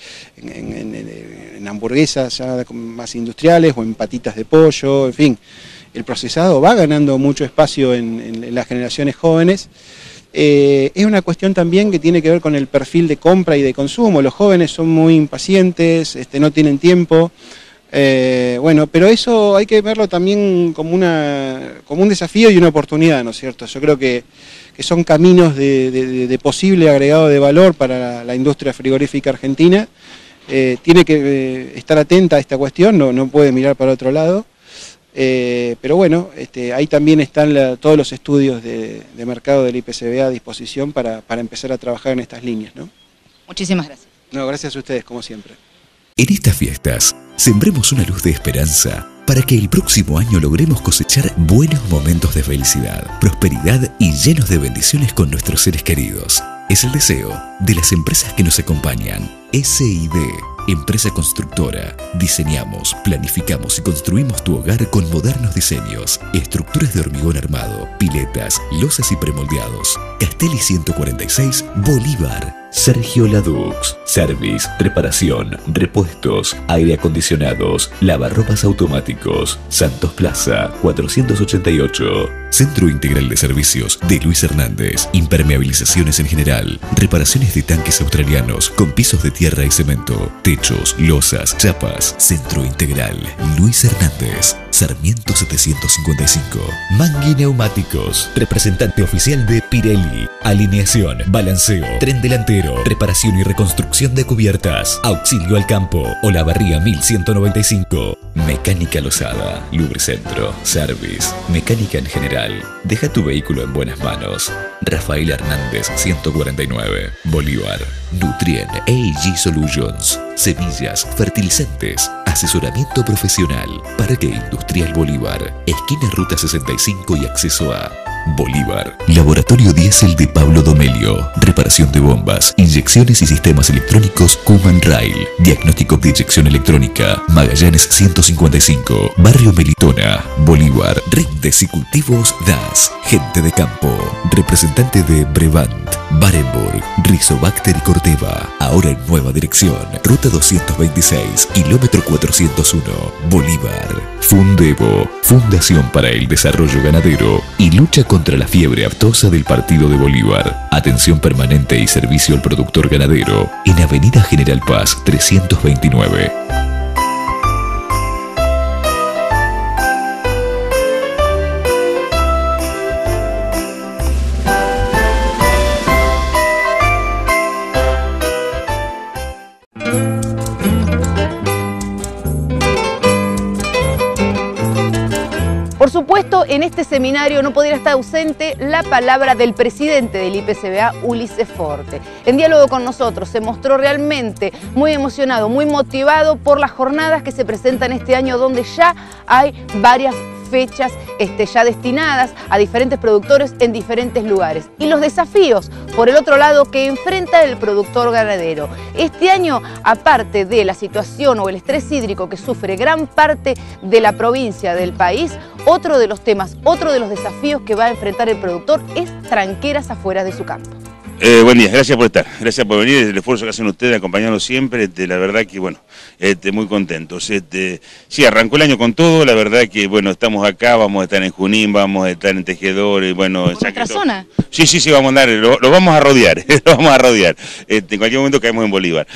En hamburguesas ya más industriales o en patitas de pollo, en fin. El procesado va ganando mucho espacio en las generaciones jóvenes. Es una cuestión también que tiene que ver con el perfil de compra y de consumo. Los jóvenes son muy impacientes, no tienen tiempo. Bueno, pero eso hay que verlo también como un desafío y una oportunidad, ¿no es cierto? Yo creo que son caminos de posible agregado de valor para la industria frigorífica argentina. Tiene que estar atenta a esta cuestión, no puede mirar para otro lado. Pero bueno, ahí también están todos los estudios de mercado del IPCBA a disposición para empezar a trabajar en estas líneas, ¿no? Muchísimas gracias. No, gracias a ustedes, como siempre. En estas fiestas, sembremos una luz de esperanza para que el próximo año logremos cosechar buenos momentos de felicidad, prosperidad y llenos de bendiciones con nuestros seres queridos. Es el deseo de las empresas que nos acompañan. SID, empresa constructora. Diseñamos, planificamos y construimos tu hogar con modernos diseños, estructuras de hormigón armado, piletas, losas y premoldeados. Castelli 146, Bolívar. Sergio Ladux. Service, reparación, repuestos, aire acondicionados, lavarropas automáticos. Santos Plaza, 488. Centro Integral de Servicios de Luis Hernández. Impermeabilizaciones en general. Reparaciones de tanques australianos con pisos de tierra y cemento. Techos, losas, chapas. Centro Integral Luis Hernández. Sarmiento 755. Mangui Neumáticos. Representante oficial de Pirelli. Alineación, balanceo, tren delantero, reparación y reconstrucción de cubiertas. Auxilio al campo. Olavarría 1195. Mecánica Losada. Lubricentro. Service. Mecánica en general. Deja tu vehículo en buenas manos. Rafael Hernández 149. Bolívar. Nutrien AG Solutions. Semillas, fertilizantes, asesoramiento profesional. Parque Industrial Bolívar. Esquina Ruta 65 y acceso a Bolívar. Laboratorio Diésel de Pablo Domelio. Reparación de bombas, inyecciones y sistemas electrónicos Kuman Rail. Diagnóstico de inyección electrónica. Magallanes 155. Barrio Melitona. Bolívar. Rindes y cultivos DAS. Gente de campo. Representante de Brevant. Barenburg. Rizobacter y Corteva. Ahora en nueva dirección. Ruta 226, kilómetro 401. Bolívar. Fundevo. Fundación para el Desarrollo Ganadero y lucha contra la fiebre aftosa del Partido de Bolívar. Atención permanente y servicio al productor ganadero en Avenida General Paz 329. Por supuesto, en este seminario no podría estar ausente la palabra del presidente del IPCBA, Ulises Forte. En diálogo con nosotros se mostró realmente muy emocionado, muy motivado por las jornadas que se presentan este año, donde ya hay varias fechas ya destinadas a diferentes productores en diferentes lugares. Y los desafíos, por el otro lado, que enfrenta el productor ganadero. Este año, aparte de la situación o el estrés hídrico que sufre gran parte de la provincia del país, otro de los temas, otro de los desafíos que va a enfrentar el productor es tranqueras afuera de su campo. Buen día, gracias por estar, gracias por venir, el esfuerzo que hacen ustedes acompañándonos siempre, la verdad que bueno, muy contentos. Sí, arrancó el año con todo, la verdad que bueno, estamos acá, vamos a estar en Junín, vamos a estar en Tejedores, bueno... ¿Por nuestra zona? Sí, vamos a andar, lo vamos a rodear, lo vamos a rodear, en cualquier momento caemos en Bolívar.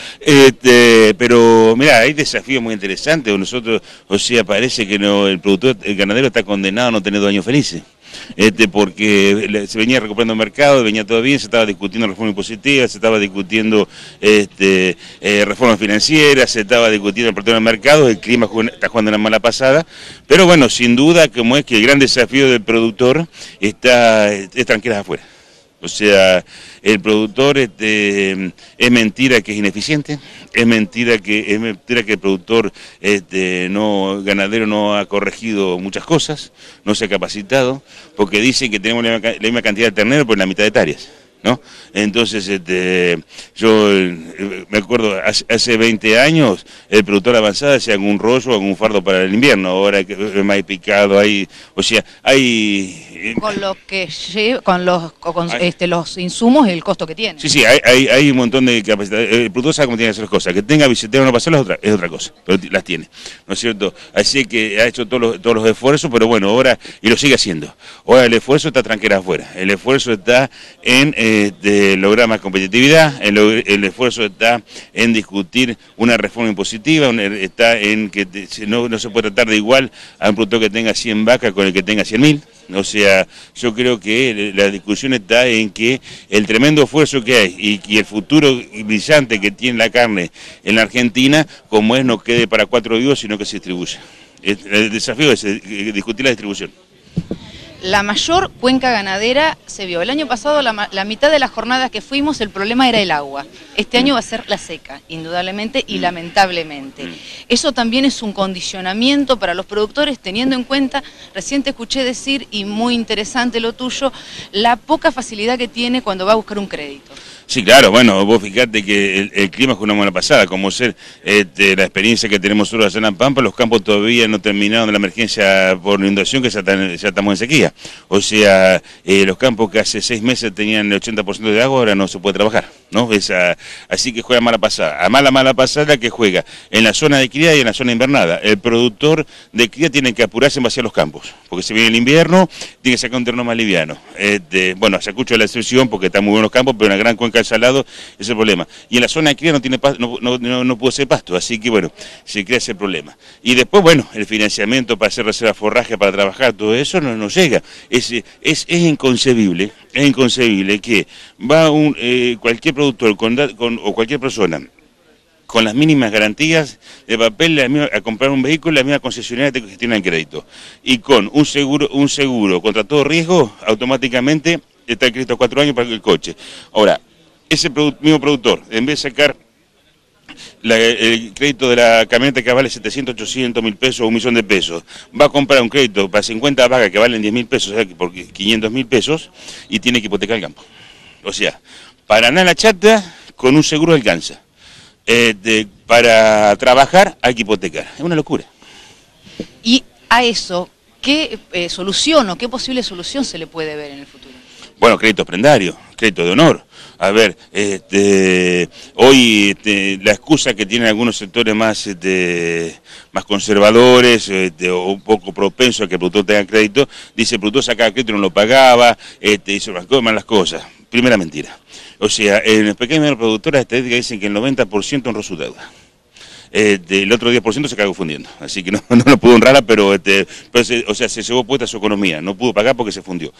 Pero mirá, hay desafíos muy interesantes, nosotros, o sea, parece que no, el ganadero está condenado a no tener 2 años felices. Porque se venía recuperando el mercado, venía todo bien, se estaba discutiendo reforma impositiva, se estaba discutiendo reforma financiera, se estaba discutiendo el portero del mercado, el clima está jugando una mala pasada, pero bueno, sin duda, como es que el gran desafío del productor es tranqueras afuera. O sea, el productor es mentira que es ineficiente, es mentira que el productor ganadero no ha corregido muchas cosas, no se ha capacitado, porque dicen que tenemos la misma cantidad de terneros por la mitad de hectáreas, ¿no? Entonces, yo me acuerdo, hace 20 años, el productor avanzado hacía algún rollo, algún fardo para el invierno, ahora que es más picado, o sea, hay... Con lo que los insumos y el costo que tiene. Sí, hay un montón de capacidad. El productor sabe cómo tiene que hacer las cosas. Que tenga bicicleta o no pasarlas es otra cosa, pero las tiene, ¿no es cierto? Así que ha hecho todos los esfuerzos, pero bueno, ahora, y lo sigue haciendo. Ahora el esfuerzo está tranquera afuera, el esfuerzo está en lograr más competitividad, el esfuerzo está en discutir una reforma impositiva, está en que no se puede tratar de igual a un productor que tenga 100 vacas con el que tenga 100.000. O sea, yo creo que la discusión está en que el tremendo esfuerzo que hay y el futuro brillante que tiene la carne en la Argentina, como es, no quede para 4 vivos, sino que se distribuya. El desafío es discutir la distribución. La mayor cuenca ganadera se vio. El año pasado, la mitad de las jornadas que fuimos, el problema era el agua. Este año va a ser la seca, indudablemente y lamentablemente. Eso también es un condicionamiento para los productores, teniendo en cuenta, recién te escuché decir, y muy interesante lo tuyo, la poca facilidad que tiene cuando va a buscar un crédito. Sí, claro, bueno, vos fijate que el clima es una mala pasada, como ser la experiencia que tenemos nosotros allá en La Pampa, los campos todavía no terminaron de la emergencia por inundación, que ya estamos en sequía. O sea, los campos que hace 6 meses tenían el 80% de agua, ahora no se puede trabajar, ¿no? Así que juega mala pasada. A mala pasada que juega en la zona de cría y en la zona invernada. El productor de cría tiene que apurarse en vaciar los campos, porque se viene el invierno, tiene que sacar un terreno más liviano. Bueno, Ayacucho es la excepción porque están muy buenos los campos, pero en la gran cuenca salado es el problema. Y en la zona de cría no tiene no pudo ser pasto, así que bueno, se crea ese problema. Y después, bueno, el financiamiento para hacer reserva forraje, para trabajar, todo eso no llega. Es inconcebible que va cualquier productor o cualquier persona con las mínimas garantías de papel a comprar un vehículo, la misma concesionaria que gestiona el crédito. Y con un seguro contra todo riesgo, automáticamente está el crédito a 4 años para el coche. Ahora, ese mismo productor, en vez de sacar el crédito de la camioneta que vale 700, 800 mil pesos o 1 millón de pesos, va a comprar un crédito para 50 vacas que valen 10 mil pesos, o sea, por 500 mil pesos, y tiene que hipotecar el campo. O sea, para ganar la chata, con un seguro alcanza. Para trabajar hay que hipotecar. Es una locura. Y a eso, ¿qué solución o qué posible solución se le puede ver en el futuro? Bueno, crédito prendario, crédito de honor. A ver, hoy la excusa que tienen algunos sectores más conservadores o un poco propensos a que el productor tenga crédito, dice el productor sacaba crédito y no lo pagaba, hizo malas cosas. Primera mentira. O sea, en los pequeños productores las estadísticas dicen que el 90% honró su deuda. El otro 10% se quedó fundiendo, así que no lo pudo honrar, pero o sea, se llevó puesta su economía, no pudo pagar porque se fundió.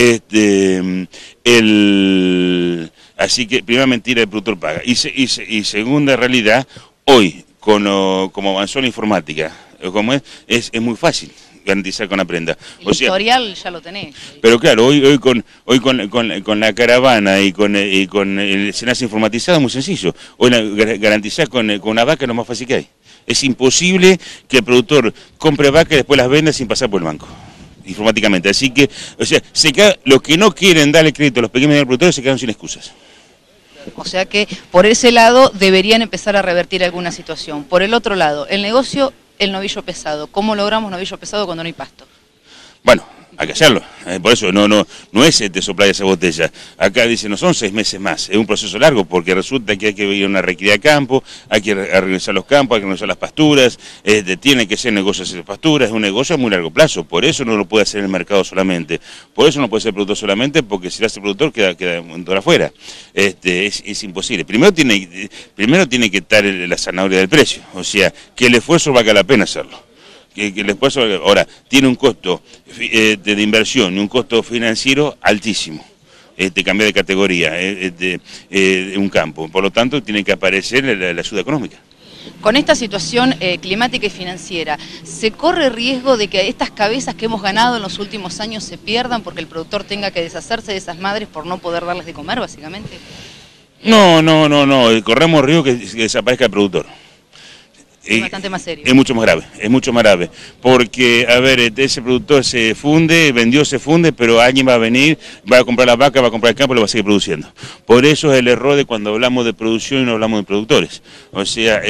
Así que primera mentira, el productor paga. Y segunda realidad, hoy, como avanzó la informática, como es muy fácil garantizar con la prenda. El historial ya lo tenés. Pero claro, hoy con la caravana y con el SENASA informatizado es muy sencillo. Hoy garantizar con una vaca es lo más fácil que hay. Es imposible que el productor compre vaca y después las venda sin pasar por el banco, informáticamente. Así que, o sea, los que no quieren darle crédito a los pequeños y medianos productores se quedan sin excusas. O sea que por ese lado deberían empezar a revertir alguna situación. Por el otro lado, el negocio, el novillo pesado. ¿Cómo logramos novillo pesado cuando no hay pasto? Bueno, hay que hacerlo. Por eso no es soplar esa botella. Acá dice, no son 6 meses más, es un proceso largo, porque resulta que hay que ir a una requerida de campo, hay que regresar los campos, hay que regresar las pasturas, tiene que ser negocio hacer pasturas, es un negocio a muy largo plazo, por eso no lo puede hacer el mercado solamente, por eso no puede ser el productor solamente, porque si lo hace el productor queda un montón afuera. Es imposible. Primero tiene que estar la zanahoria del precio, o sea, que el esfuerzo valga la pena hacerlo. Que el esfuerzo ahora tiene un costo de inversión y un costo financiero altísimo, cambiar de categoría, un campo. Por lo tanto, tiene que aparecer la ayuda económica. Con esta situación climática y financiera, ¿se corre riesgo de que estas cabezas que hemos ganado en los últimos años se pierdan porque el productor tenga que deshacerse de esas madres por no poder darles de comer, básicamente? No. Corremos riesgo que desaparezca el productor. Es bastante más serio. Es mucho más grave, porque, a ver, ese productor se funde, se funde, pero alguien va a venir, va a comprar la vaca, va a comprar el campo y lo va a seguir produciendo. Por eso es el error de cuando hablamos de producción y no hablamos de productores. O sea,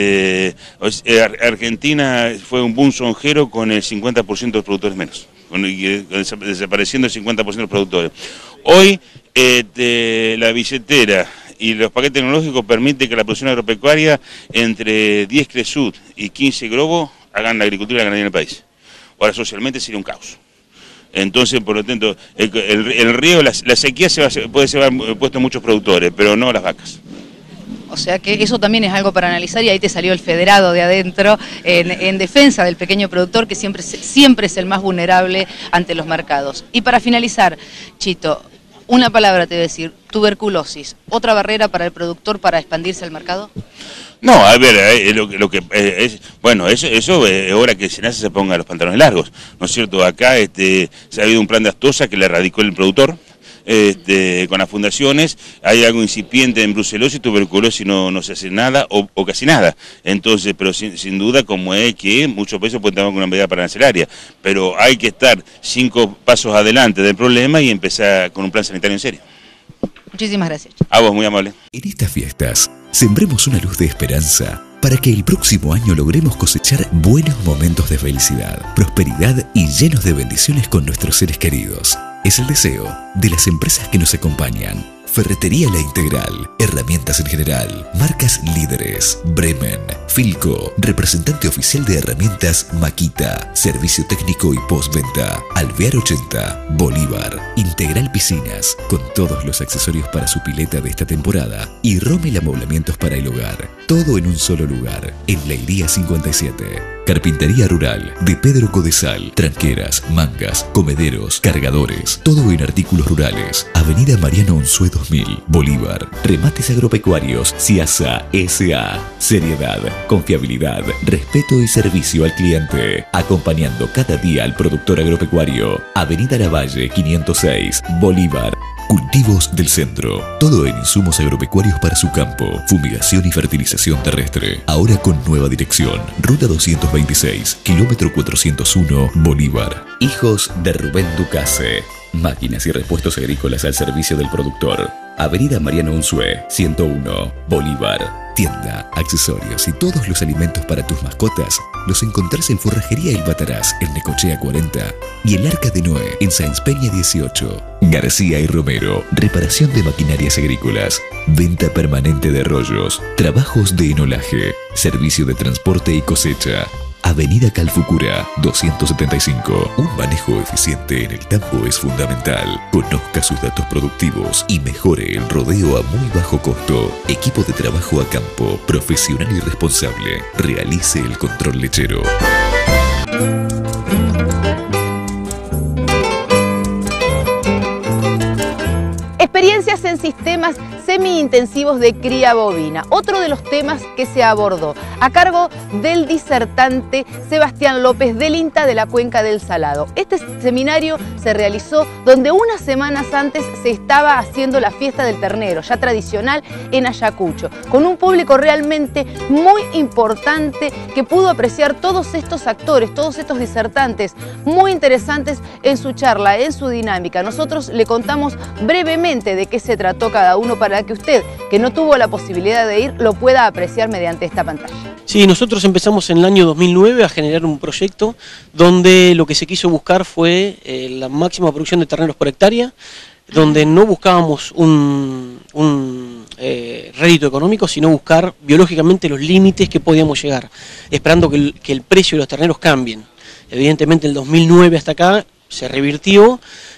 Argentina fue un boom sonjero con el 50% de los productores menos, desapareciendo el 50% de los productores. Hoy, la billetera y los paquetes tecnológicos permiten que la producción agropecuaria entre 10 Cresud y 15 Globo hagan la agricultura y la ganadería en el país. Ahora socialmente sería un caos. Entonces, por lo tanto, el río, la sequía puede ser puesto en muchos productores, pero no las vacas. O sea que eso también es algo para analizar y ahí te salió el federado de adentro en defensa del pequeño productor que siempre es el más vulnerable ante los mercados. Y para finalizar, Chito, una palabra te voy a decir, tuberculosis, ¿otra barrera para el productor para expandirse al mercado? No, a ver, lo que es, bueno, eso es hora que SENASA se ponga los pantalones largos, ¿no es cierto? Acá se ha habido un plan de Astosa que le radicó el productor, con las fundaciones, hay algo incipiente en brucelosis y tuberculosis, no se hace nada o casi nada. Entonces, pero sin duda, como es que muchos países pueden tomar una medida arancelaria, pero hay que estar 5 pasos adelante del problema y empezar con un plan sanitario en serio. Muchísimas gracias. A vos, muy amable. En estas fiestas, sembremos una luz de esperanza para que el próximo año logremos cosechar buenos momentos de felicidad, prosperidad y llenos de bendiciones con nuestros seres queridos. Es el deseo de las empresas que nos acompañan. Ferretería La Integral, herramientas en general, marcas líderes, Bremen, Filco, representante oficial de herramientas Makita, servicio técnico y postventa, Alvear 80, Bolívar, Integral Piscinas, con todos los accesorios para su pileta de esta temporada, y Rommel Amoblamientos para el hogar, todo en un solo lugar, en Leiría 57. Carpintería rural, de Pedro Codesal, tranqueras, mangas, comederos, cargadores, todo en artículos rurales. Avenida Mariano Unzué 2000, Bolívar. Remates agropecuarios, CIASA S.A. Seriedad, confiabilidad, respeto y servicio al cliente. Acompañando cada día al productor agropecuario. Avenida Lavalle 506, Bolívar. Cultivos del Centro, todo en insumos agropecuarios para su campo, fumigación y fertilización terrestre. Ahora con nueva dirección, Ruta 226, kilómetro 401, Bolívar. Hijos de Rubén Ducase. Máquinas y repuestos agrícolas al servicio del productor. Avenida Mariano Unzué, 101, Bolívar. Tienda, accesorios y todos los alimentos para tus mascotas los encontrás en Forrajería El Bataraz, en Necochea 40, y el Arca de Noé, en Sáenz Peña 18. García y Romero, reparación de maquinarias agrícolas, venta permanente de rollos, trabajos de enolaje, servicio de transporte y cosecha. Avenida Calfucura, 275. Un manejo eficiente en el campo es fundamental. Conozca sus datos productivos y mejore el rodeo a muy bajo costo. Equipo de trabajo a campo, profesional y responsable. Realice el control lechero. Experiencias en sistemas semi-intensivos de cría bovina, otro de los temas que se abordó, a cargo del disertante Sebastián López del INTA de la Cuenca del Salado. Este seminario se realizó donde unas semanas antes se estaba haciendo la fiesta del ternero, ya tradicional en Ayacucho, con un público realmente muy importante que pudo apreciar todos estos actores, todos estos disertantes muy interesantes en su charla, en su dinámica. Nosotros le contamos brevemente de qué se trató cada uno para que usted, que no tuvo la posibilidad de ir, lo pueda apreciar mediante esta pantalla. Sí, nosotros empezamos en el año 2009 a generar un proyecto donde lo que se quiso buscar fue la máxima producción de terneros por hectárea, donde no buscábamos un rédito económico, sino buscar biológicamente los límites que podíamos llegar, esperando que el precio de los terneros cambien. Evidentemente, el 2009 hasta acá se revirtió.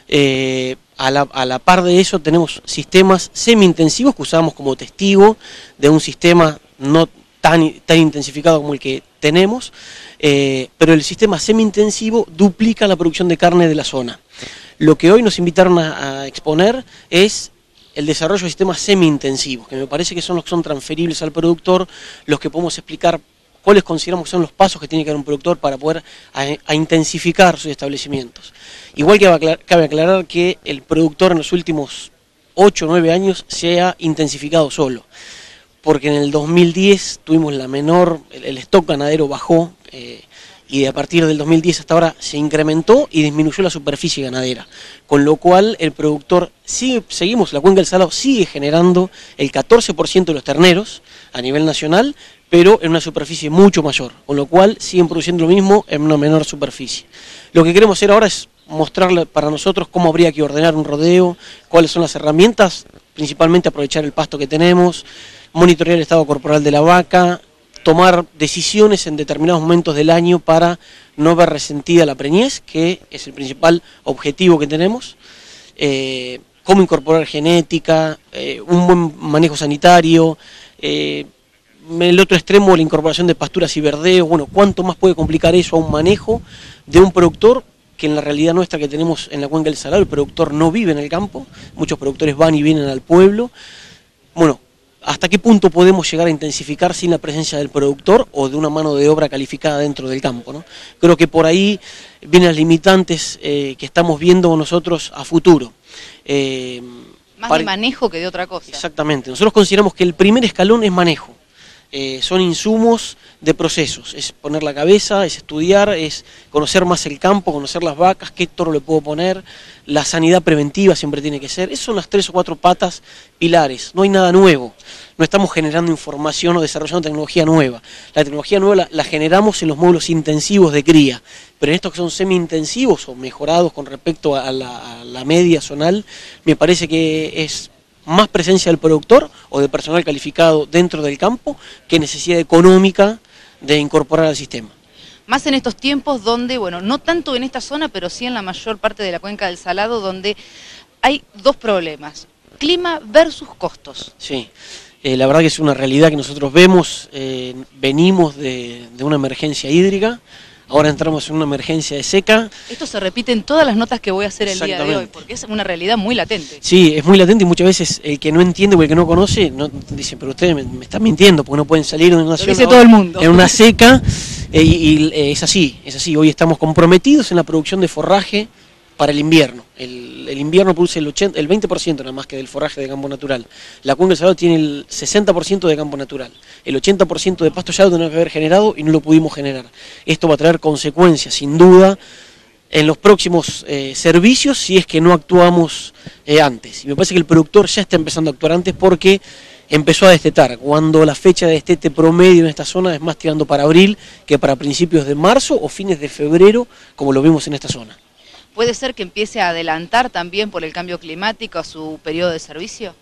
A la par de eso tenemos sistemas semi-intensivos que usábamos como testigo de un sistema no tan intensificado como el que tenemos, pero el sistema semi-intensivo duplica la producción de carne de la zona. Lo que hoy nos invitaron a exponer es el desarrollo de sistemas semi-intensivos, que me parece que son los que son transferibles al productor, los que podemos explicar cuáles consideramos que son los pasos que tiene que dar un productor para poder intensificar sus establecimientos. Igual que cabe aclarar que el productor en los últimos 8 o 9 años se ha intensificado solo, porque en el 2010 tuvimos el stock ganadero bajó, y a partir del 2010 hasta ahora se incrementó y disminuyó la superficie ganadera, con lo cual el productor la Cuenca del Salado sigue generando el 14% de los terneros a nivel nacional, pero en una superficie mucho mayor, con lo cual siguen produciendo lo mismo en una menor superficie. Lo que queremos hacer ahora es mostrarle para nosotros cómo habría que ordenar un rodeo, cuáles son las herramientas, principalmente aprovechar el pasto que tenemos, monitorear el estado corporal de la vaca, tomar decisiones en determinados momentos del año para no ver resentida la preñez, que es el principal objetivo que tenemos, cómo incorporar genética, un buen manejo sanitario, el otro extremo, la incorporación de pasturas y verdeos. Bueno, ¿cuánto más puede complicar eso a un manejo de un productor que en la realidad nuestra que tenemos en la Cuenca del Salado, el productor no vive en el campo, muchos productores van y vienen al pueblo? Bueno, ¿hasta qué punto podemos llegar a intensificar sin la presencia del productor o de una mano de obra calificada dentro del campo, ¿no? Creo que por ahí vienen las limitantes que estamos viendo nosotros a futuro. Más de manejo que de otra cosa. Exactamente. Nosotros consideramos que el primer escalón es manejo. Son insumos de procesos, es poner la cabeza, es estudiar, es conocer más el campo, conocer las vacas, qué toro le puedo poner, la sanidad preventiva siempre tiene que ser. Esas son las 3 o 4 patas pilares, no hay nada nuevo, no estamos generando información o desarrollando tecnología nueva. La tecnología nueva la generamos en los módulos intensivos de cría, pero en estos que son semi-intensivos o mejorados con respecto a la media zonal, me parece que es más presencia del productor o de personal calificado dentro del campo que necesidad económica de incorporar al sistema. Más en estos tiempos donde, bueno, no tanto en esta zona, pero sí en la mayor parte de la cuenca del Salado, donde hay 2 problemas, clima versus costos. Sí, la verdad que es una realidad que nosotros vemos, venimos de una emergencia hídrica. Ahora entramos en una emergencia de seca. Esto se repite en todas las notas que voy a hacer el día de hoy, porque es una realidad muy latente. Sí, es muy latente y muchas veces el que no entiende o el que no conoce, dice, pero ustedes me están mintiendo, porque no pueden salir de una zona, dice todo el mundo. En una seca, y es así. Hoy estamos comprometidos en la producción de forraje para el invierno. El invierno produce el 20% nada más que del forraje de campo natural. La cuenca del Salado tiene el 60% de campo natural. El 80% de pasto ya lo tenemos que haber generado y no lo pudimos generar. Esto va a traer consecuencias, sin duda, en los próximos servicios si es que no actuamos antes. Y me parece que el productor ya está empezando a actuar antes porque empezó a destetar, cuando la fecha de destete promedio en esta zona es más tirando para abril que para principios de marzo o fines de febrero, como lo vimos en esta zona. ¿Puede ser que empiece a adelantar también por el cambio climático a su periodo de servicio?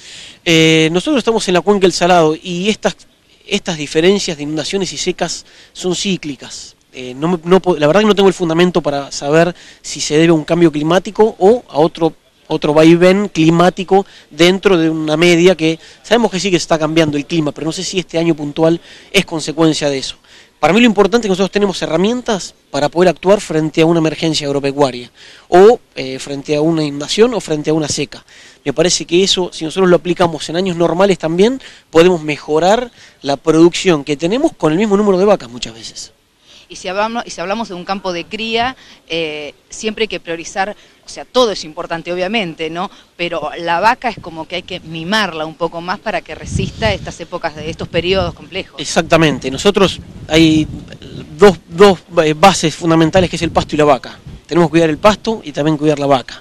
Nosotros estamos en la cuenca del Salado y estas diferencias de inundaciones y secas son cíclicas. La verdad que no tengo el fundamento para saber si se debe a un cambio climático o a otro vaivén climático dentro de una media que sabemos que sí que se está cambiando el clima, pero no sé si este año puntual es consecuencia de eso. Para mí lo importante es que nosotros tenemos herramientas para poder actuar frente a una emergencia agropecuaria, o frente a una inundación o frente a una seca. Me parece que eso, si nosotros lo aplicamos en años normales también, podemos mejorar la producción que tenemos con el mismo número de vacas muchas veces. Y si hablamos de un campo de cría, siempre hay que priorizar, o sea, todo es importante obviamente, ¿no? Pero la vaca es como que hay que mimarla un poco más para que resista estas épocas, estos periodos complejos. Exactamente, nosotros hay dos bases fundamentales que es el pasto y la vaca. Tenemos que cuidar el pasto y también cuidar la vaca.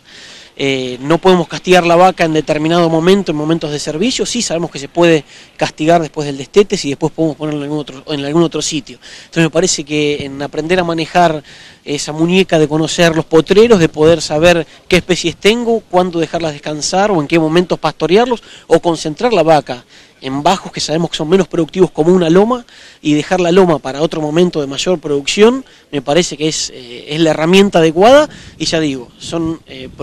No podemos castigar la vaca en determinado momento, en momentos de servicio. Sí sabemos que se puede castigar después del destete si después podemos ponerlo en algún otro sitio. Entonces me parece que en aprender a manejar esa muñeca de conocer los potreros, de poder saber qué especies tengo, cuándo dejarlas descansar o en qué momentos pastorearlos, o concentrar la vaca en bajos que sabemos que son menos productivos como una loma y dejar la loma para otro momento de mayor producción, me parece que es la herramienta adecuada. Y ya digo, son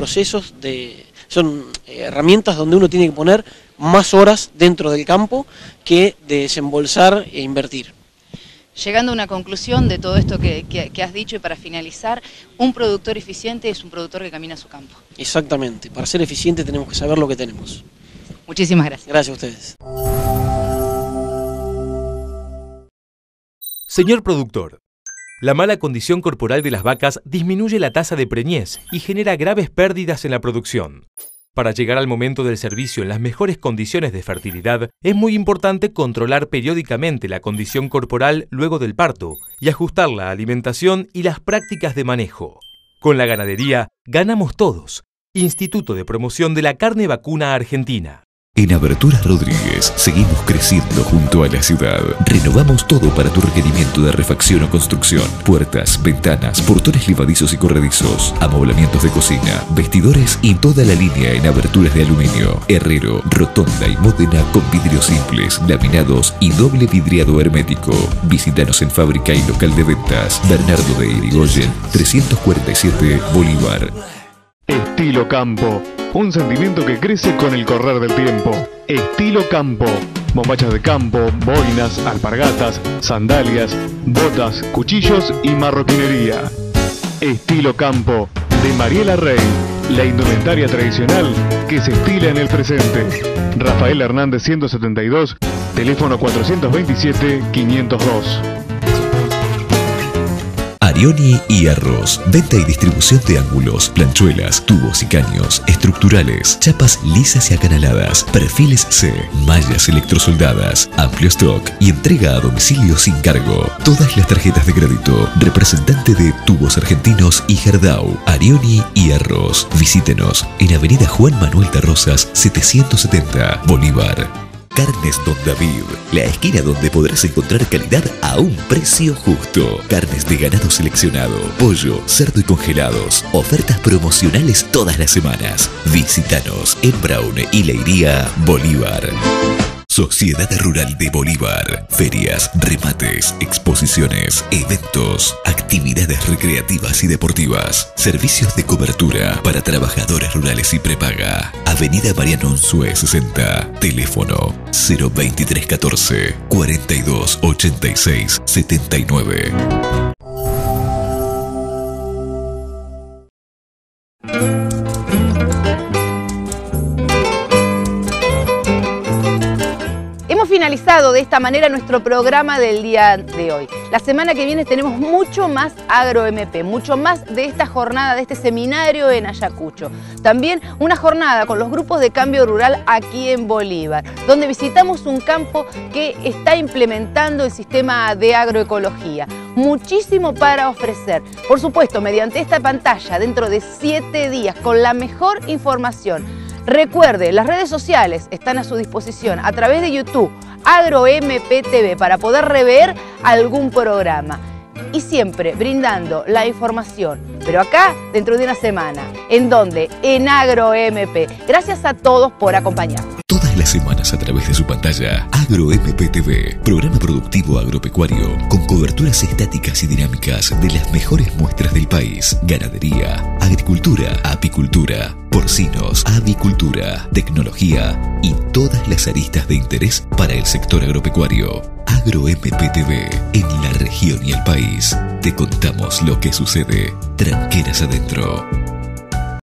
son herramientas donde uno tiene que poner más horas dentro del campo que desembolsar e invertir. Llegando a una conclusión de todo esto que has dicho y para finalizar, un productor eficiente es un productor que camina a su campo. Exactamente, para ser eficiente tenemos que saber lo que tenemos. Muchísimas gracias. Gracias a ustedes. Señor productor, la mala condición corporal de las vacas disminuye la tasa de preñez y genera graves pérdidas en la producción. Para llegar al momento del servicio en las mejores condiciones de fertilidad, es muy importante controlar periódicamente la condición corporal luego del parto y ajustar la alimentación y las prácticas de manejo. Con la ganadería, ganamos todos. Instituto de Promoción de la Carne Vacuna Argentina. En Aberturas Rodríguez seguimos creciendo junto a la ciudad. Renovamos todo para tu requerimiento de refacción o construcción. Puertas, ventanas, portones levadizos y corredizos, amoblamientos de cocina, vestidores y toda la línea en aberturas de aluminio, herrero, rotonda y módena con vidrios simples, laminados y doble vidriado hermético. Visítanos en fábrica y local de ventas. Bernardo de Irigoyen, 347 Bolívar. Estilo Campo, un sentimiento que crece con el correr del tiempo. Estilo Campo, bombachas de campo, boinas, alpargatas, sandalias, botas, cuchillos y marroquinería. Estilo Campo, de Mariela Rey. La indumentaria tradicional que se estila en el presente. Rafael Hernández 172, teléfono 427-502. Arioni Hierros, venta y distribución de ángulos, planchuelas, tubos y caños, estructurales, chapas lisas y acanaladas, perfiles C, mallas electrosoldadas, amplio stock y entrega a domicilio sin cargo. Todas las tarjetas de crédito. Representante de Tubos Argentinos y Gerdau. Arioni Hierros. Visítenos en Avenida Juan Manuel de Rosas 770, Bolívar. Carnes Don David, la esquina donde podrás encontrar calidad a un precio justo. Carnes de ganado seleccionado, pollo, cerdo y congelados. Ofertas promocionales todas las semanas. Visítanos en Brown y Leiría, Bolívar. Sociedad Rural de Bolívar. Ferias, remates, exposiciones, eventos, actividades recreativas y deportivas. Servicios de cobertura para trabajadores rurales y prepaga. Avenida Mariano Unzué 60. Teléfono 02314 42 86 79. Finalizado de esta manera nuestro programa del día de hoy. La semana que viene tenemos mucho más AgroMP, mucho más de esta jornada, de este seminario en Ayacucho. También una jornada con los grupos de cambio rural aquí en Bolívar, donde visitamos un campo que está implementando el sistema de agroecología. Muchísimo para ofrecer. Por supuesto, mediante esta pantalla, dentro de 7 días, con la mejor información. Recuerde, las redes sociales están a su disposición a través de YouTube, AgroMP TV, para poder rever algún programa. Y siempre brindando la información, pero acá dentro de una semana. ¿En dónde? En AgroMP. Gracias a todos por acompañarnos. Todas las semanas a través de su pantalla, AgroMP TV, programa productivo agropecuario con coberturas estáticas y dinámicas de las mejores muestras del país. Ganadería, agricultura, apicultura, porcinos, avicultura, tecnología y todas las aristas de interés para el sector agropecuario. AgroMP TV, en la región y el país. Te contamos lo que sucede tranqueras adentro.